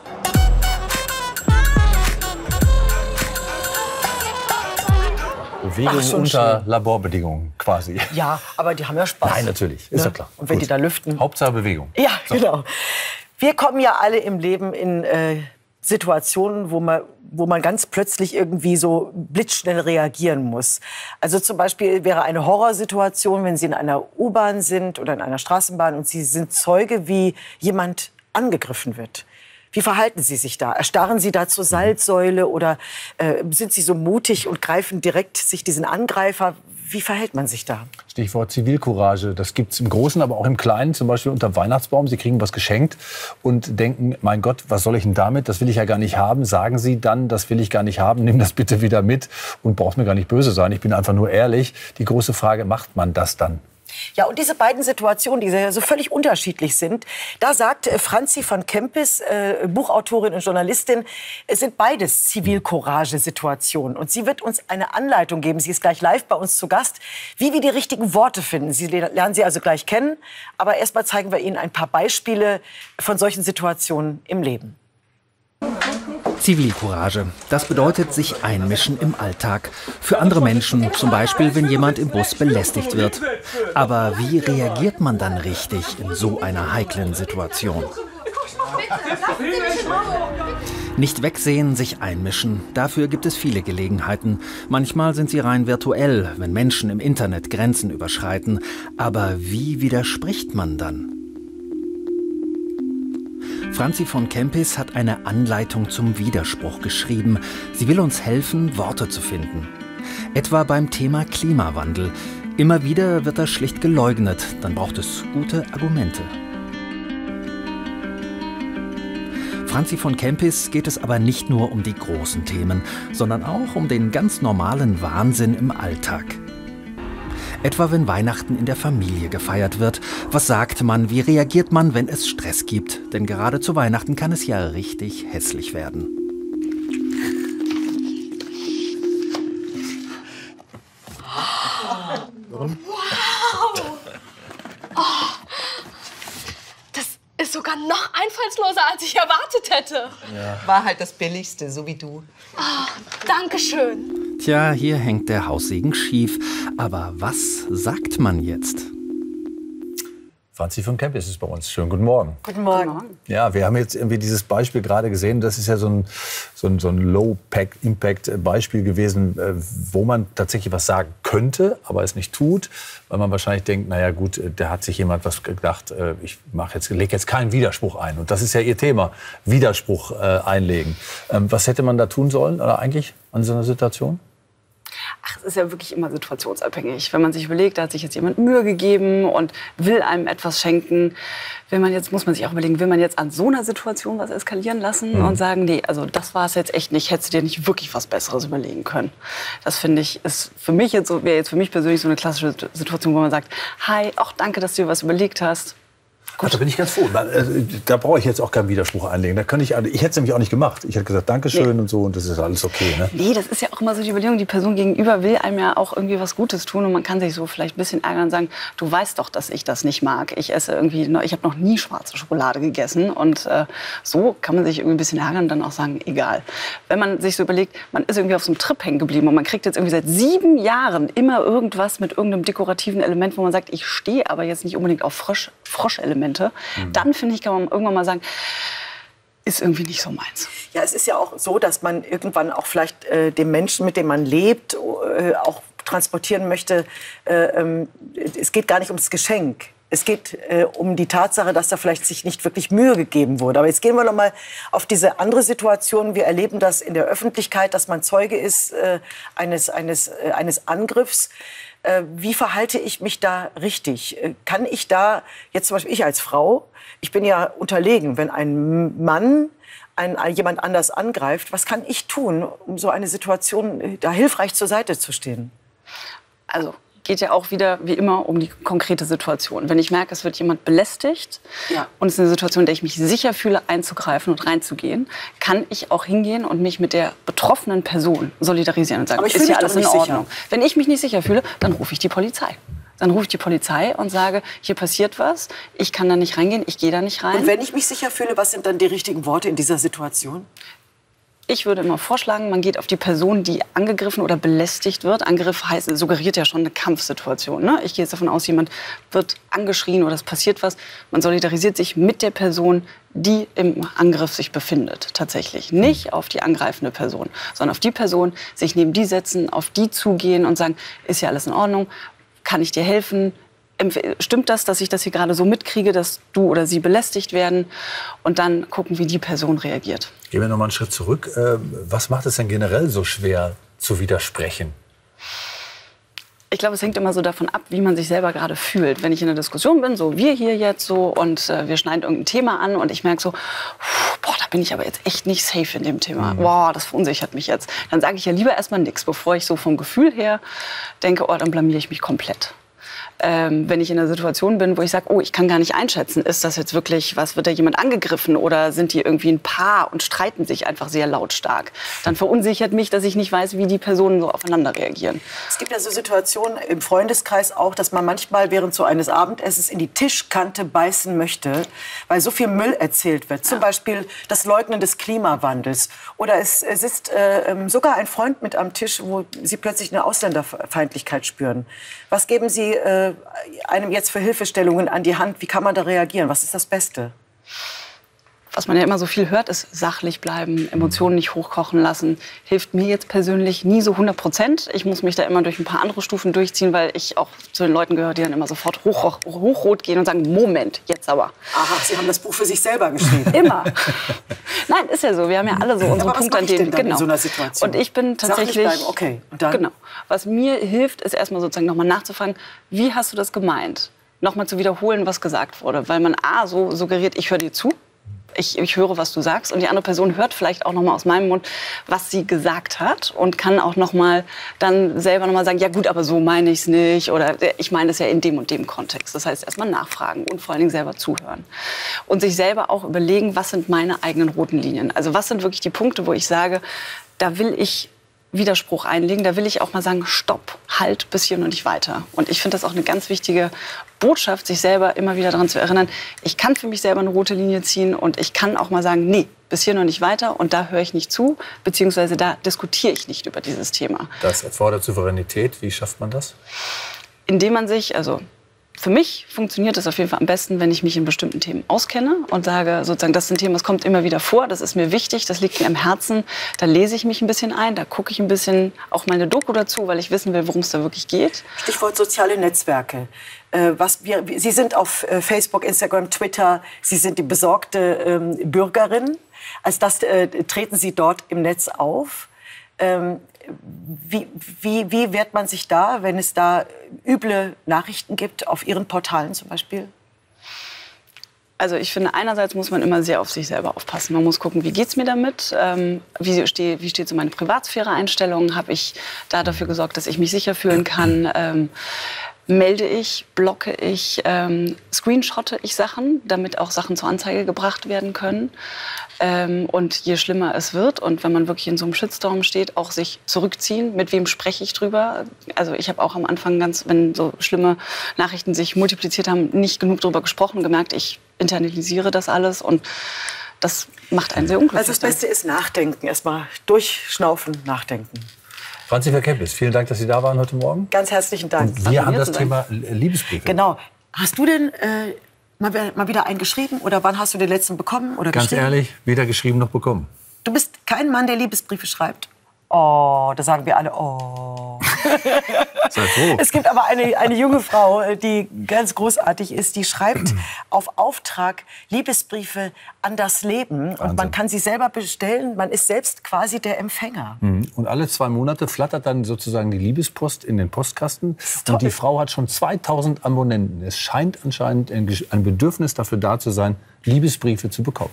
Bewegung Ach, unter schön. Laborbedingungen quasi. Ja, aber die haben ja Spaß. Nein, natürlich, ist Ne? ja klar. Und wenn Gut. die da lüften. Hauptsache Bewegung. Ja, So. genau. Wir kommen ja alle im Leben in äh, Situationen, wo man, wo man ganz plötzlich irgendwie so blitzschnell reagieren muss. Also zum Beispiel wäre eine Horrorsituation, wenn Sie in einer U-Bahn sind oder in einer Straßenbahn und Sie sind Zeuge, wie jemand angegriffen wird. Wie verhalten Sie sich da? Erstarren Sie da zur Salzsäule oder äh, sind Sie so mutig und greifen direkt sich diesen Angreifer? Wie verhält man sich da? Stichwort Zivilcourage. Das gibt es im Großen, aber auch im Kleinen. Zum Beispiel unter dem Weihnachtsbaum. Sie kriegen was geschenkt und denken, mein Gott, was soll ich denn damit? Das will ich ja gar nicht haben. Sagen Sie dann, das will ich gar nicht haben. Nimm das bitte wieder mit und brauchst mir gar nicht böse sein. Ich bin einfach nur ehrlich. Die große Frage, macht man das dann? Ja, und diese beiden Situationen, die ja so völlig unterschiedlich sind, da sagt äh, Franzi von Kempis, äh, Buchautorin und Journalistin, es sind beides Zivilcourage-Situationen. Und sie wird uns eine Anleitung geben, sie ist gleich live bei uns zu Gast, wie wir die richtigen Worte finden. Sie lernen sie also gleich kennen, aber erst mal zeigen wir Ihnen ein paar Beispiele von solchen Situationen im Leben. Zivilcourage. Das bedeutet sich einmischen im Alltag. Für andere Menschen, zum Beispiel, wenn jemand im Bus belästigt wird. Aber wie reagiert man dann richtig in so einer heiklen Situation? Nicht wegsehen, sich einmischen. Dafür gibt es viele Gelegenheiten. Manchmal sind sie rein virtuell, wenn Menschen im Internet Grenzen überschreiten. Aber wie widerspricht man dann? Franzi von Kempis hat eine Anleitung zum Widerspruch geschrieben. Sie will uns helfen, Worte zu finden. Etwa beim Thema Klimawandel. Immer wieder wird das schlicht geleugnet. Dann braucht es gute Argumente. Franzi von Kempis geht es aber nicht nur um die großen Themen, sondern auch um den ganz normalen Wahnsinn im Alltag. Etwa wenn Weihnachten in der Familie gefeiert wird. Was sagt man, wie reagiert man, wenn es Stress gibt? Denn gerade zu Weihnachten kann es ja richtig hässlich werden. Wow! Oh, das ist sogar noch einfallsloser, als ich erwartet hätte. Ja. War halt das Billigste, so wie du. Oh, Dankeschön. Tja, hier hängt der Haussegen schief. Aber was sagt man jetzt? Franzi von Kempis ist bei uns. Schönen guten Morgen. Guten Morgen. Ja, wir haben jetzt irgendwie dieses Beispiel gerade gesehen. Das ist ja so ein, so ein, so ein Low-Impact-Beispiel gewesen, wo man tatsächlich was sagen könnte, aber es nicht tut, weil man wahrscheinlich denkt, naja gut, da hat sich jemand was gedacht, ich mache jetzt, lege jetzt keinen Widerspruch ein. Und das ist ja Ihr Thema, Widerspruch äh, einlegen. Ähm, was hätte man da tun sollen oder eigentlich an so einer Situation? Ach, es ist ja wirklich immer situationsabhängig. Wenn man sich überlegt, da hat sich jetzt jemand Mühe gegeben und will einem etwas schenken, will man jetzt, muss man sich auch überlegen, will man jetzt an so einer Situation was eskalieren lassen mhm. und sagen, nee, also das war es jetzt echt nicht, hättest du dir nicht wirklich was Besseres überlegen können. Das finde ich, ist für mich jetzt so, wäre jetzt für mich persönlich so eine klassische Situation, wo man sagt, hi, auch danke, dass du dir was überlegt hast. Gut. Da bin ich ganz froh. Da, da brauche ich jetzt auch keinen Widerspruch einlegen. Da könnte ich, ich hätte es nämlich auch nicht gemacht. Ich hätte gesagt, Dankeschön nee. und so, und das ist alles okay. Ne? Nee, das ist ja auch immer so die Überlegung. Die Person gegenüber will einem ja auch irgendwie was Gutes tun. Und man kann sich so vielleicht ein bisschen ärgern und sagen, du weißt doch, dass ich das nicht mag. Ich esse irgendwie, ich habe noch nie schwarze Schokolade gegessen. Und äh, so kann man sich irgendwie ein bisschen ärgern und dann auch sagen, egal. Wenn man sich so überlegt, man ist irgendwie auf so einem Trip hängen geblieben und man kriegt jetzt irgendwie seit sieben Jahren immer irgendwas mit irgendeinem dekorativen Element, wo man sagt, ich stehe aber jetzt nicht unbedingt auf Frosch, Froschelemente. Mhm. Dann, finde ich, kann man irgendwann mal sagen, ist irgendwie nicht so meins. Ja, es ist ja auch so, dass man irgendwann auch vielleicht äh, dem Menschen, mit dem man lebt, äh, auch transportieren möchte, äh, ähm, es geht gar nicht ums Geschenk. Es geht äh, um die Tatsache, dass da vielleicht sich nicht wirklich Mühe gegeben wurde. Aber jetzt gehen wir noch mal auf diese andere Situation. Wir erleben das in der Öffentlichkeit, dass man Zeuge ist äh, eines, eines, äh, eines Angriffs. Äh, wie verhalte ich mich da richtig? Äh, kann ich da, jetzt zum Beispiel ich als Frau, ich bin ja unterlegen, wenn ein Mann ein, jemand anders angreift, was kann ich tun, um so eine Situation äh, da hilfreich zur Seite zu stehen? Also geht ja auch wieder, wie immer, um die konkrete Situation. Wenn ich merke, es wird jemand belästigt ja. und es ist eine Situation, in der ich mich sicher fühle, einzugreifen und reinzugehen, kann ich auch hingehen und mich mit der betroffenen Person solidarisieren und sagen, aber ich ist ja alles in Ordnung. Sicher. Wenn ich mich nicht sicher fühle, dann rufe ich die Polizei. Dann rufe ich die Polizei und sage, hier passiert was, ich kann da nicht reingehen, ich gehe da nicht rein. Und wenn ich mich sicher fühle, was sind dann die richtigen Worte in dieser Situation? Ich würde immer vorschlagen, man geht auf die Person, die angegriffen oder belästigt wird. Angriff heißt, suggeriert ja schon eine Kampfsituation. Ne? Ich gehe jetzt davon aus, jemand wird angeschrien oder es passiert was. Man solidarisiert sich mit der Person, die im Angriff sich befindet, tatsächlich. Nicht auf die angreifende Person, sondern auf die Person, sich neben die setzen, auf die zugehen und sagen, ist ja alles in Ordnung, kann ich dir helfen? Stimmt das, dass ich das hier gerade so mitkriege, dass du oder sie belästigt werden? Und dann gucken, wie die Person reagiert. Gehen wir noch mal einen Schritt zurück. Was macht es denn generell so schwer zu widersprechen? Ich glaube, es hängt immer so davon ab, wie man sich selber gerade fühlt. Wenn ich in einer Diskussion bin, so wir hier jetzt so, und äh, wir schneiden irgendein Thema an und ich merke so, boah, da bin ich aber jetzt echt nicht safe in dem Thema. Mhm. Boah, das verunsichert mich jetzt. Dann sage ich ja lieber erstmal nichts, bevor ich so vom Gefühl her denke, oh, dann blamiere ich mich komplett. Ähm, wenn ich in einer Situation bin, wo ich sage, oh, ich kann gar nicht einschätzen, ist das jetzt wirklich, was, wird da jemand angegriffen oder sind die irgendwie ein Paar und streiten sich einfach sehr lautstark, dann verunsichert mich, dass ich nicht weiß, wie die Personen so aufeinander reagieren. Es gibt ja so Situationen im Freundeskreis auch, dass man manchmal während so eines Abendessens in die Tischkante beißen möchte, weil so viel Müll erzählt wird. Zum ja. Beispiel das Leugnen des Klimawandels. Oder es, es ist äh, sogar ein Freund mit am Tisch, wo Sie plötzlich eine Ausländerfeindlichkeit spüren. Was geben Sie äh, einem jetzt für Hilfestellungen an die Hand? Wie kann man da reagieren? Was ist das Beste? Was man ja immer so viel hört, ist sachlich bleiben, Emotionen nicht hochkochen lassen. Hilft mir jetzt persönlich nie so hundert Prozent. Ich muss mich da immer durch ein paar andere Stufen durchziehen, weil ich auch zu den Leuten gehöre, die dann immer sofort hoch, hochrot gehen und sagen, Moment, jetzt aber. Aha, Sie haben das Buch für sich selber geschrieben. Immer. Nein, ist ja so. Wir haben ja alle so unsere aber Punkte, an denen genau. in so einer Situation? Und ich bin tatsächlich. Sachlich bleiben, okay. Und dann? Genau. Was mir hilft, ist erstmal sozusagen nochmal nachzufragen, wie hast du das gemeint? Nochmal zu wiederholen, was gesagt wurde, weil man a so suggeriert, ich höre dir zu. Ich, ich höre, was du sagst, und die andere Person hört vielleicht auch noch mal aus meinem Mund, was sie gesagt hat, und kann auch noch mal dann selber noch mal sagen, ja gut, aber so meine ich es nicht, oder ich meine es ja in dem und dem Kontext. Das heißt, erstmal nachfragen und vor allen Dingen selber zuhören. Und sich selber auch überlegen, was sind meine eigenen roten Linien? Also was sind wirklich die Punkte, wo ich sage, da will ich Widerspruch einlegen, da will ich auch mal sagen, stopp, halt, bis hier und nicht weiter. Und ich finde das auch eine ganz wichtige Botschaft, sich selber immer wieder daran zu erinnern, ich kann für mich selber eine rote Linie ziehen und ich kann auch mal sagen, nee, bis hier noch nicht weiter und da höre ich nicht zu, beziehungsweise da diskutiere ich nicht über dieses Thema. Das erfordert Souveränität. Wie schafft man das? Indem man sich, also für mich funktioniert es auf jeden Fall am besten, wenn ich mich in bestimmten Themen auskenne und sage, sozusagen, das ist ein Thema, das kommt immer wieder vor, das ist mir wichtig, das liegt mir am Herzen, da lese ich mich ein bisschen ein, da gucke ich ein bisschen auch meine Doku dazu, weil ich wissen will, worum es da wirklich geht. Stichwort soziale Netzwerke. Äh, was wir, Sie sind auf äh, Facebook, Instagram, Twitter, Sie sind die besorgte ähm, Bürgerin. Als das äh, treten Sie dort im Netz auf. Ähm, Wie, wie, wie wehrt man sich da, wenn es da üble Nachrichten gibt, auf Ihren Portalen zum Beispiel? Also ich finde, einerseits muss man immer sehr auf sich selber aufpassen. Man muss gucken, wie geht's mir damit? Ähm, wie steht wie steht so meine Privatsphäre-Einstellung? Habe ich da dafür gesorgt, dass ich mich sicher fühlen kann? Ähm, melde ich, blocke ich, ähm, screenshotte ich Sachen, damit auch Sachen zur Anzeige gebracht werden können. Ähm, und je schlimmer es wird und wenn man wirklich in so einem Shitstorm steht, auch sich zurückziehen. Mit wem spreche ich drüber? Also ich habe auch am Anfang ganz, wenn so schlimme Nachrichten sich multipliziert haben, nicht genug drüber gesprochen, gemerkt, ich internalisiere das alles und das macht einen sehr unglücklich. Also das Beste ist nachdenken, erstmal durchschnaufen, nachdenken. Franzi von Kempis, vielen Dank, dass Sie da waren heute Morgen. Ganz herzlichen Dank. Und wir haben das Thema Liebesbriefe. Genau. Hast du denn äh, mal, mal wieder einen geschrieben oder wann hast du den letzten bekommen oder Ganz ehrlich, weder geschrieben noch bekommen. Du bist kein Mann, der Liebesbriefe schreibt? Oh, da sagen wir alle, oh. Sei froh. Es gibt aber eine, eine junge Frau, die ganz großartig ist, die schreibt auf Auftrag Liebesbriefe an das Leben. Wahnsinn. Und man kann sie selber bestellen, man ist selbst quasi der Empfänger. Und alle zwei Monate flattert dann sozusagen die Liebespost in den Postkasten. Und die Frau hat schon zweitausend Abonnenten. Es scheint anscheinend ein Bedürfnis dafür da zu sein, Liebesbriefe zu bekommen.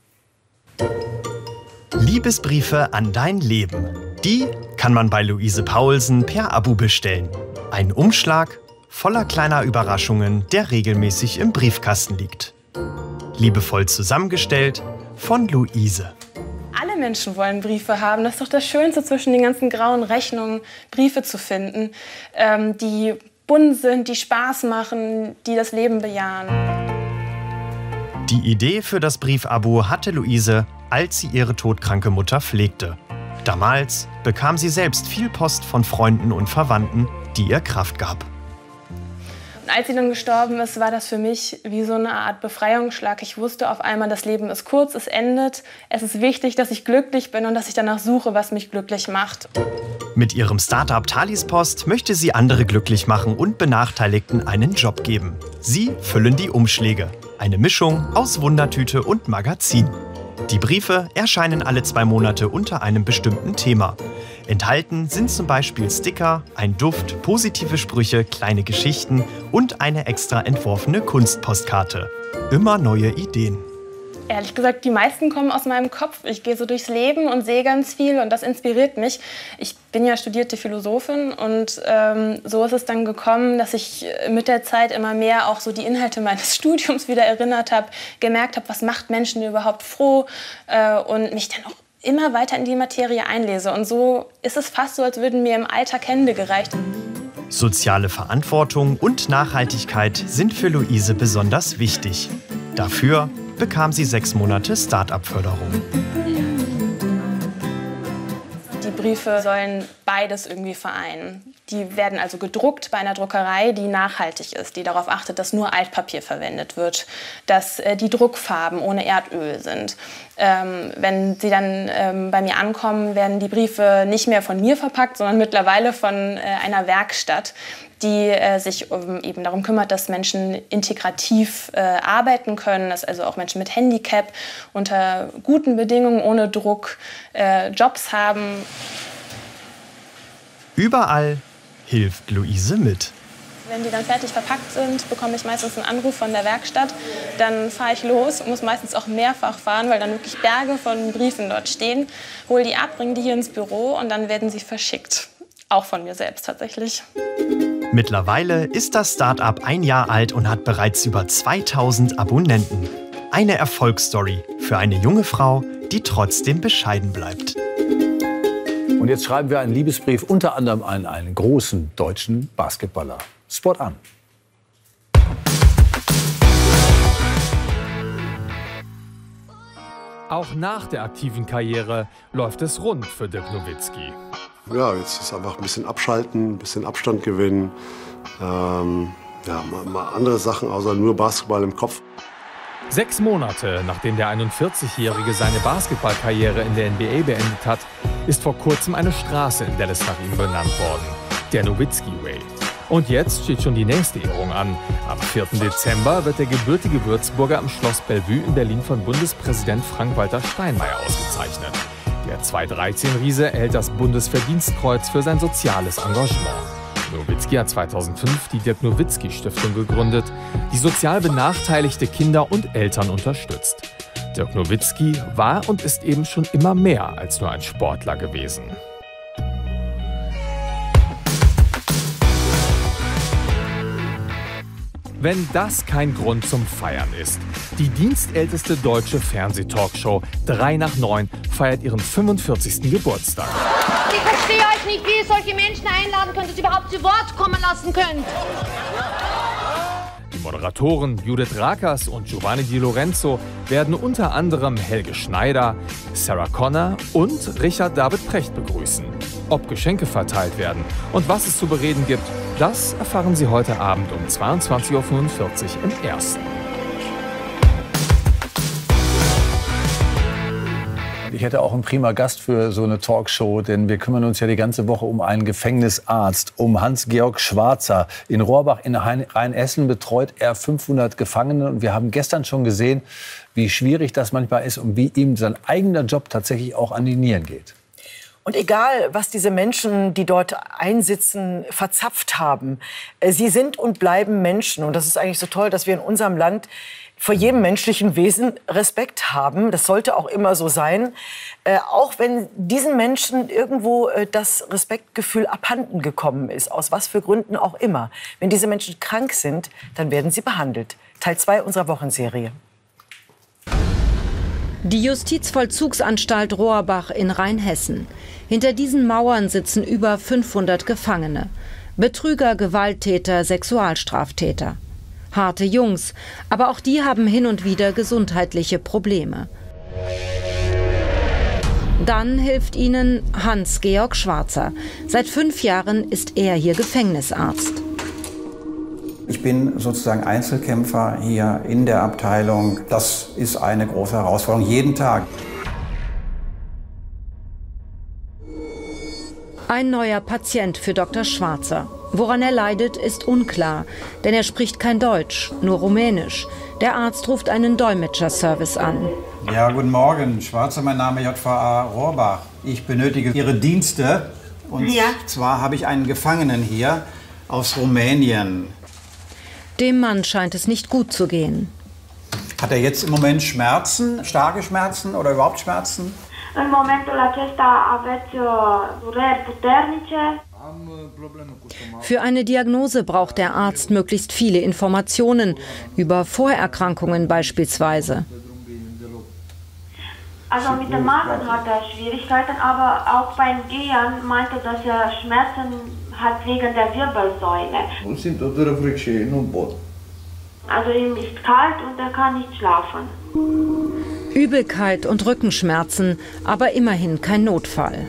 Liebesbriefe an dein Leben. Die kann man bei Luise Paulsen per Abo bestellen. Ein Umschlag voller kleiner Überraschungen, der regelmäßig im Briefkasten liegt. Liebevoll zusammengestellt von Luise. Alle Menschen wollen Briefe haben. Das ist doch das Schönste, zwischen den ganzen grauen Rechnungen Briefe zu finden, ähm, die bunt sind, die Spaß machen, die das Leben bejahen. Die Idee für das Briefabo hatte Luise, als sie ihre todkranke Mutter pflegte. Damals bekam sie selbst viel Post von Freunden und Verwandten, die ihr Kraft gab. Und als sie dann gestorben ist, war das für mich wie so eine Art Befreiungsschlag. Ich wusste auf einmal, das Leben ist kurz, es endet. Es ist wichtig, dass ich glücklich bin und dass ich danach suche, was mich glücklich macht. Mit ihrem Startup Thalys Post möchte sie andere glücklich machen und Benachteiligten einen Job geben. Sie füllen die Umschläge. Eine Mischung aus Wundertüte und Magazin. Die Briefe erscheinen alle zwei Monate unter einem bestimmten Thema. Enthalten sind zum Beispiel Sticker, ein Duft, positive Sprüche, kleine Geschichten und eine extra entworfene Kunstpostkarte. Immer neue Ideen. Ehrlich gesagt, die meisten kommen aus meinem Kopf. Ich gehe so durchs Leben und sehe ganz viel und das inspiriert mich. Ich bin ja studierte Philosophin und ähm, so ist es dann gekommen, dass ich mit der Zeit immer mehr auch so die Inhalte meines Studiums wieder erinnert habe, gemerkt habe, was macht Menschen überhaupt froh äh, und mich dann auch immer weiter in die Materie einlese. Und so ist es fast so, als würden mir im Alltag Hände gereicht. Soziale Verantwortung und Nachhaltigkeit sind für Luise besonders wichtig. Dafür bekam sie sechs Monate Start-up-Förderung. Die Briefe sollen beides irgendwie vereinen. Die werden also gedruckt bei einer Druckerei, die nachhaltig ist, die darauf achtet, dass nur Altpapier verwendet wird, dass äh, die Druckfarben ohne Erdöl sind. Ähm, wenn sie dann ähm, bei mir ankommen, werden die Briefe nicht mehr von mir verpackt, sondern mittlerweile von äh, einer Werkstatt, die äh, sich um, eben darum kümmert, dass Menschen integrativ äh, arbeiten können, dass also auch Menschen mit Handicap unter guten Bedingungen, ohne Druck, äh, Jobs haben. Überall hilft Luise mit. Wenn die dann fertig verpackt sind, bekomme ich meistens einen Anruf von der Werkstatt. Dann fahre ich los, muss meistens auch mehrfach fahren, weil dann wirklich Berge von Briefen dort stehen. Hole die ab, bringe die hier ins Büro und dann werden sie verschickt. Auch von mir selbst tatsächlich. Mittlerweile ist das Start-up ein Jahr alt und hat bereits über zweitausend Abonnenten. Eine Erfolgsstory für eine junge Frau, die trotzdem bescheiden bleibt. Und jetzt schreiben wir einen Liebesbrief unter anderem an einen großen deutschen Basketballer. Spot an. Auch nach der aktiven Karriere läuft es rund für Dirk Nowitzki. Ja, jetzt ist einfach ein bisschen abschalten, ein bisschen Abstand gewinnen. Ähm, ja, mal, mal andere Sachen außer nur Basketball im Kopf. Sechs Monate nachdem der einundvierzigjährige seine Basketballkarriere in der N B A beendet hat, ist vor kurzem eine Straße in Dallas nach ihm benannt worden. Der Nowitzki Way. Und jetzt steht schon die nächste Ehrung an. Am vierten Dezember wird der gebürtige Würzburger am Schloss Bellevue in Berlin von Bundespräsident Frank-Walter Steinmeier ausgezeichnet. Der zwei dreizehn Riese erhält das Bundesverdienstkreuz für sein soziales Engagement. Nowitzki hat zweitausendfünf die Dirk-Nowitzki-Stiftung gegründet, die sozial benachteiligte Kinder und Eltern unterstützt. Dirk Nowitzki war und ist eben schon immer mehr als nur ein Sportler gewesen. Wenn das kein Grund zum Feiern ist. Die dienstälteste deutsche Fernseh-Talkshow drei nach neun feiert ihren fünfundvierzigsten Geburtstag. Ich verstehe euch nicht, wie ihr solche Menschen einladen könnt, dass ihr überhaupt zu Wort kommen lassen könnt. Die Moderatoren Judith Rakers und Giovanni Di Lorenzo werden unter anderem Helge Schneider, Sarah Connor und Richard David Precht begrüßen. Ob Geschenke verteilt werden und was es zu bereden gibt, das erfahren Sie heute Abend um zweiundzwanzig Uhr fünfundvierzig im Ersten. Ich hätte auch einen prima Gast für so eine Talkshow, denn wir kümmern uns ja die ganze Woche um einen Gefängnisarzt, um Hans-Georg Schwarzer. In Rohrbach in Rheinhessen betreut er fünfhundert Gefangene und wir haben gestern schon gesehen, wie schwierig das manchmal ist und wie ihm sein eigener Job tatsächlich auch an die Nieren geht. Und egal, was diese Menschen, die dort einsitzen, verzapft haben, sie sind und bleiben Menschen. Und das ist eigentlich so toll, dass wir in unserem Land vor jedem menschlichen Wesen Respekt haben. Das sollte auch immer so sein. Äh, auch wenn diesen Menschen irgendwo äh, das Respektgefühl abhanden gekommen ist, aus was für Gründen auch immer. Wenn diese Menschen krank sind, dann werden sie behandelt. Teil zwei unserer Wochenserie. Die Justizvollzugsanstalt Rohrbach in Rheinhessen. Hinter diesen Mauern sitzen über fünfhundert Gefangene. Betrüger, Gewalttäter, Sexualstraftäter. Harte Jungs, aber auch die haben hin und wieder gesundheitliche Probleme. Dann hilft ihnen Hans-Georg Schwarzer. Seit fünf Jahren ist er hier Gefängnisarzt. Ich bin sozusagen Einzelkämpfer hier in der Abteilung. Das ist eine große Herausforderung, jeden Tag. Ein neuer Patient für Doktor Schwarzer. Woran er leidet, ist unklar, denn er spricht kein Deutsch, nur Rumänisch. Der Arzt ruft einen Dolmetscherservice an. Ja, guten Morgen. Schwarzer, mein Name J V A Rohrbach. Ich benötige Ihre Dienste. Und ja. zwar habe ich einen Gefangenen hier aus Rumänien. Dem Mann scheint es nicht gut zu gehen. Hat er jetzt im Moment Schmerzen, starke Schmerzen oder überhaupt Schmerzen? În momentul acesta aveți dureri puternice. Für eine Diagnose braucht der Arzt möglichst viele Informationen, über Vorerkrankungen beispielsweise. Also mit dem Magen hat er Schwierigkeiten, aber auch beim Gehen meinte, dass er Schmerzen hat wegen der Wirbelsäule. Also ihm ist kalt und er kann nicht schlafen. Übelkeit und Rückenschmerzen, aber immerhin kein Notfall.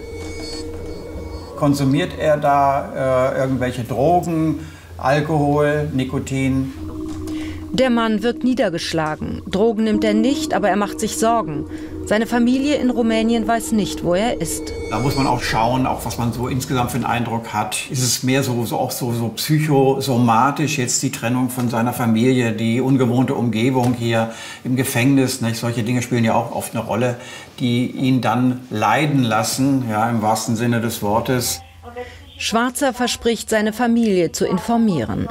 Konsumiert er da äh, irgendwelche Drogen, Alkohol, Nikotin? Der Mann wirkt niedergeschlagen. Drogen nimmt er nicht, aber er macht sich Sorgen. Seine Familie in Rumänien weiß nicht, wo er ist. Da muss man auch schauen, auch was man so insgesamt für einen Eindruck hat. Ist es mehr so, so, auch so, so psychosomatisch jetzt die Trennung von seiner Familie, die ungewohnte Umgebung hier im Gefängnis, nicht? Solche Dinge spielen ja auch oft eine Rolle, die ihn dann leiden lassen, ja, im wahrsten Sinne des Wortes. Schwarzer verspricht, seine Familie zu informieren.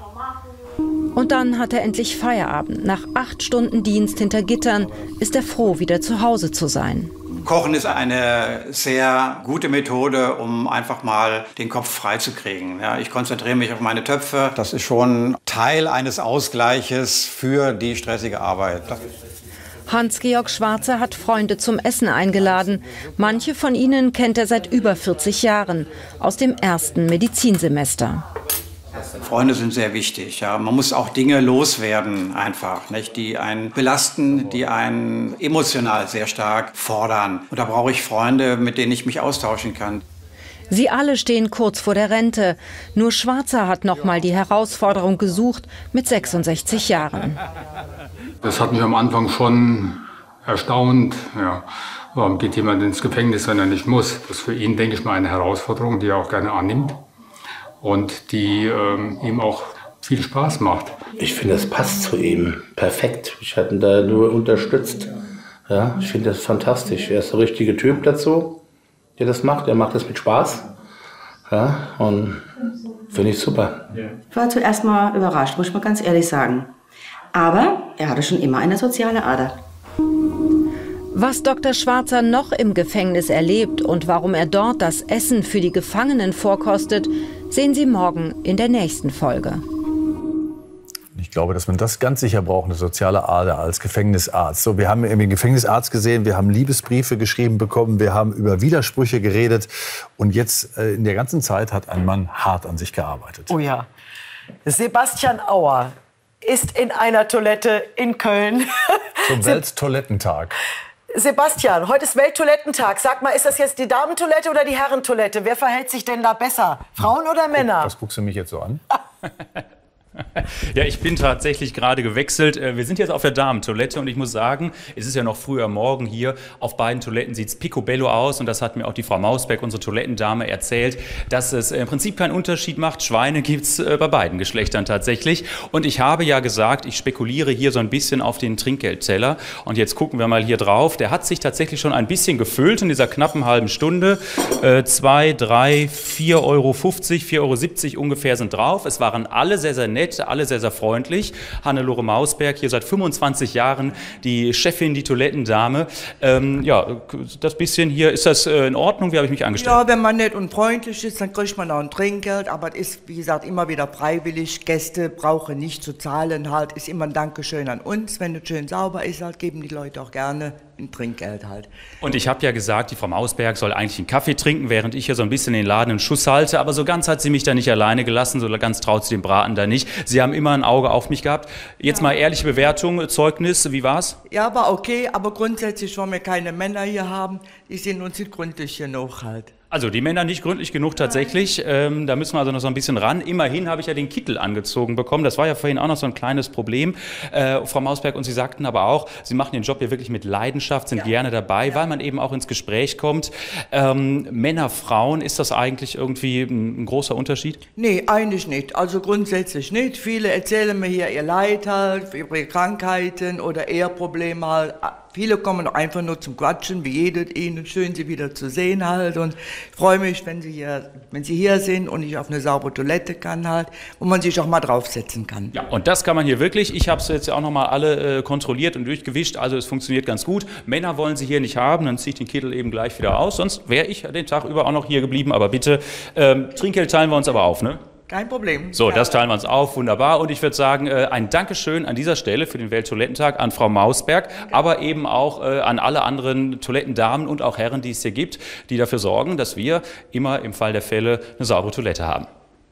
Und dann hat er endlich Feierabend. Nach acht Stunden Dienst hinter Gittern ist er froh, wieder zu Hause zu sein. Kochen ist eine sehr gute Methode, um einfach mal den Kopf frei zu kriegen. Ja, ich konzentriere mich auf meine Töpfe. Das ist schon Teil eines Ausgleiches für die stressige Arbeit. Hans-Georg Schwarzer hat Freunde zum Essen eingeladen. Manche von ihnen kennt er seit über vierzig Jahren, aus dem ersten Medizinsemester. Freunde sind sehr wichtig. Ja. Man muss auch Dinge loswerden, einfach, nicht? Die einen belasten, die einen emotional sehr stark fordern. Und da brauche ich Freunde, mit denen ich mich austauschen kann. Sie alle stehen kurz vor der Rente. Nur Schwarzer hat noch mal die Herausforderung gesucht mit sechsundsechzig Jahren. Das hat mich am Anfang schon erstaunt. Ja. Warum geht jemand ins Gefängnis, wenn er nicht muss? Das ist für ihn, denke ich mal, eine Herausforderung, die er auch gerne annimmt. Und die ähm, ihm auch viel Spaß macht. Ich finde, das passt zu ihm perfekt. Ich hatte ihn da nur unterstützt. Ja, ich finde das fantastisch. Er ist der richtige Typ dazu, der das macht. Er macht das mit Spaß. Ja, und finde ich super. Ich war zuerst mal überrascht, muss ich mal ganz ehrlich sagen. Aber er hatte schon immer eine soziale Ader. Was Doktor Schwarzer noch im Gefängnis erlebt und warum er dort das Essen für die Gefangenen vorkostet, sehen Sie morgen in der nächsten Folge. Ich glaube, dass man das ganz sicher braucht, eine soziale Ader als Gefängnisarzt. So, wir haben irgendwie einen Gefängnisarzt gesehen, wir haben Liebesbriefe geschrieben bekommen, wir haben über Widersprüche geredet. Und jetzt äh, in der ganzen Zeit hat ein Mann hart an sich gearbeitet. Oh ja. Sebastian Auer ist in einer Toilette in Köln. Zum Welttoilettentag. Sebastian, heute ist Welttoilettentag. Sag mal, ist das jetzt die Damentoilette oder die Herrentoilette? Wer verhält sich denn da besser? Frauen oder Männer? Was guckst du mich jetzt so an? Ja, ich bin tatsächlich gerade gewechselt. Wir sind jetzt auf der Damentoilette und ich muss sagen, es ist ja noch früher Morgen hier. Auf beiden Toiletten sieht es picobello aus und das hat mir auch die Frau Mausberg, unsere Toilettendame, erzählt, dass es im Prinzip keinen Unterschied macht. Schweine gibt es bei beiden Geschlechtern tatsächlich. Und ich habe ja gesagt, ich spekuliere hier so ein bisschen auf den Trinkgeldteller. Und jetzt gucken wir mal hier drauf. Der hat sich tatsächlich schon ein bisschen gefüllt in dieser knappen halben Stunde. Äh, zwei, drei, vier Euro fünfzig, vier Euro siebzig ungefähr sind drauf. Es waren alle sehr, sehr nett. Alle sehr, sehr freundlich. Hannelore Mausberg, hier seit fünfundzwanzig Jahren die Chefin, die Toilettendame. Ähm, ja, das bisschen hier, ist das äh, in Ordnung? Wie habe ich mich angestellt? Ja, wenn man nett und freundlich ist, dann kriegt man auch ein Trinkgeld. Aber es ist, wie gesagt, immer wieder freiwillig. Gäste brauchen nicht zu zahlen halt. Ist immer ein Dankeschön an uns. Wenn es schön sauber ist, halt, geben die Leute auch gerne ein Trinkgeld halt. Und ich habe ja gesagt, die Frau Mausberg soll eigentlich einen Kaffee trinken, während ich hier so ein bisschen den Laden in Schuss halte. Aber so ganz hat sie mich da nicht alleine gelassen, so ganz traut sie dem Braten da nicht. Sie haben immer ein Auge auf mich gehabt. Jetzt ja. mal ehrliche Bewertung, Zeugnis, wie war's? Ja, war okay, aber grundsätzlich wollen wir keine Männer hier haben. Die sind uns nicht gründlich genug halt. Also die Männer nicht gründlich genug tatsächlich, ähm, da müssen wir also noch so ein bisschen ran. Immerhin habe ich ja den Kittel angezogen bekommen, das war ja vorhin auch noch so ein kleines Problem. Äh, Frau Mausberg, und Sie sagten aber auch, Sie machen den Job hier wirklich mit Leidenschaft, sind ja. gerne dabei, ja. weil man eben auch ins Gespräch kommt. Ähm, Männer, Frauen, ist das eigentlich irgendwie ein, ein großer Unterschied? Nee, eigentlich nicht, also grundsätzlich nicht. Viele erzählen mir hier ihr Leid halt, ihre Krankheiten oder Eheprobleme halt. Viele kommen einfach nur zum Quatschen, wie jedes ihnen, schön sie wieder zu sehen halt, und ich freue mich, wenn sie hier, wenn sie hier sind und ich auf eine saubere Toilette kann halt, wo man sich auch mal draufsetzen kann. Ja, und das kann man hier wirklich. Ich habe es jetzt auch noch mal alle äh, kontrolliert und durchgewischt, also es funktioniert ganz gut. Männer wollen sie hier nicht haben, dann ziehe ich den Kittel eben gleich wieder aus, sonst wäre ich den Tag über auch noch hier geblieben, aber bitte, ähm, Trinkgeld teilen wir uns aber auf, ne? Kein Problem. So, das teilen wir uns auf, wunderbar. Und ich würde sagen, äh, ein Dankeschön an dieser Stelle für den Welttoilettentag an Frau Mausberg, Danke. aber eben auch äh, an alle anderen Toilettendamen und auch Herren, die es hier gibt, die dafür sorgen, dass wir immer im Fall der Fälle eine saubere Toilette haben.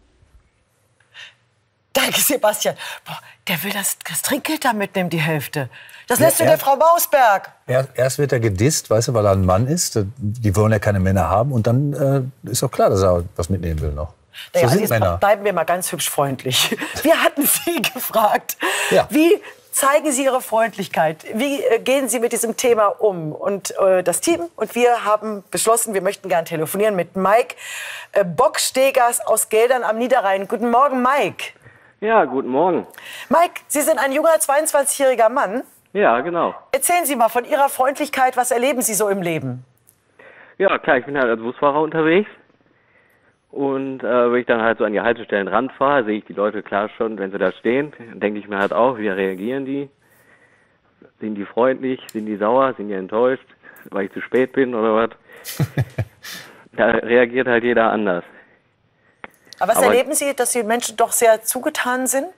Danke, Sebastian. Boah, der will das, das Trinkgeld da mitnehmen, die Hälfte. Das lässt ja, du der Frau Mausberg. Erst, erst wird er gedisst, weißt du, weil er ein Mann ist. Die wollen ja keine Männer haben. Und dann äh, ist auch klar, dass er was mitnehmen will noch. So naja, sind jetzt Männer. Bleiben wir mal ganz hübsch freundlich. Wir hatten Sie gefragt, ja. wie zeigen Sie Ihre Freundlichkeit? Wie äh, gehen Sie mit diesem Thema um? Und äh, das Team und wir haben beschlossen, wir möchten gern telefonieren mit Mike äh, Bockstegers aus Geldern am Niederrhein. Guten Morgen, Mike. Ja, guten Morgen. Mike, Sie sind ein junger zweiundzwanzigjähriger Mann. Ja, genau. Erzählen Sie mal von Ihrer Freundlichkeit. Was erleben Sie so im Leben? Ja, klar, ich bin halt als Busfahrer unterwegs. Und äh, wenn ich dann halt so an die Haltestellen ranfahre, sehe ich die Leute klar schon, wenn sie da stehen, denke ich mir halt auch, wie reagieren die? Sind die freundlich? Sind die sauer? Sind die enttäuscht, weil ich zu spät bin oder was? Da reagiert halt jeder anders. Aber was Aber, erleben Sie, dass die Menschen doch sehr zugetan sind?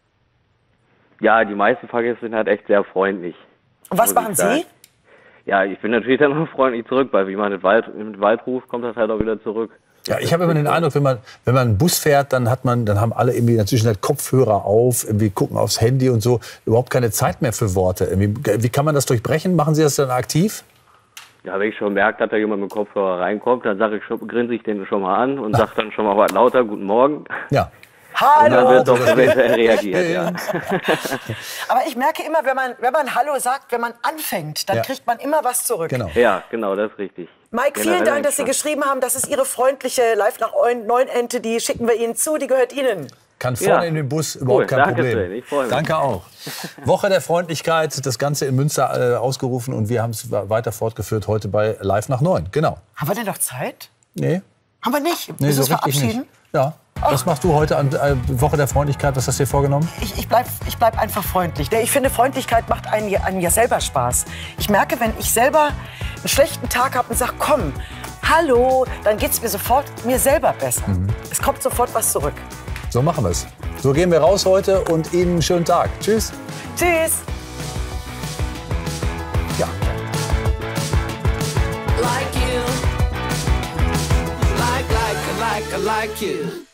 Ja, die meisten Fahrgäste sind halt echt sehr freundlich. Und was machen Sie? Ja, ich bin natürlich dann auch freundlich zurück, weil wie man mit Wald, mit Wald ruft, kommt das halt auch wieder zurück. Ja, ich habe immer den Eindruck, wenn man, wenn man einen Bus fährt, dann hat man, dann haben alle irgendwie in der Zwischenzeit Kopfhörer auf, irgendwie gucken aufs Handy und so, überhaupt keine Zeit mehr für Worte. Irgendwie, wie kann man das durchbrechen? Machen Sie das dann aktiv? Ja, wenn ich schon merke, dass da jemand mit Kopfhörer reinkommt, dann sage ich schon, grinse ich den schon mal an und sage dann schon mal lauter Guten Morgen. Ja. Hallo! Und dann wird doch eventuell reagiert, ja. Aber ich merke immer, wenn man, wenn man Hallo sagt, wenn man anfängt, dann ja. kriegt man immer was zurück. Genau. Ja, genau, das ist richtig. Mike, vielen Generell Dank, dass Sie geschrieben haben. Das ist Ihre freundliche Live nach neun Ente, die schicken wir Ihnen zu, die gehört Ihnen. Kann vorne ja. in den Bus, überhaupt cool, kein danke Problem. Schön, ich freue mich. Danke auch. Woche der Freundlichkeit, das Ganze in Münster äh, ausgerufen und wir haben es weiter fortgeführt heute bei Live nach neun. Genau. Haben wir denn noch Zeit? Nee. Haben wir nicht? Nee, Müssen so wir richtig verabschieden? nicht. Ja. Ach. Was machst du heute an äh, Woche der Freundlichkeit? Was hast du dir vorgenommen? Ich, ich bleib, ich bleib einfach freundlich. Ich finde, Freundlichkeit macht einem, einem ja selber Spaß. Ich merke, wenn ich selber einen schlechten Tag habe und sage, komm, hallo, dann geht es mir sofort mir selber besser. Mhm. Es kommt sofort was zurück. So machen wir es. So gehen wir raus heute und Ihnen einen schönen Tag. Tschüss. Tschüss. Ja. Like you. Like, like, like, like you.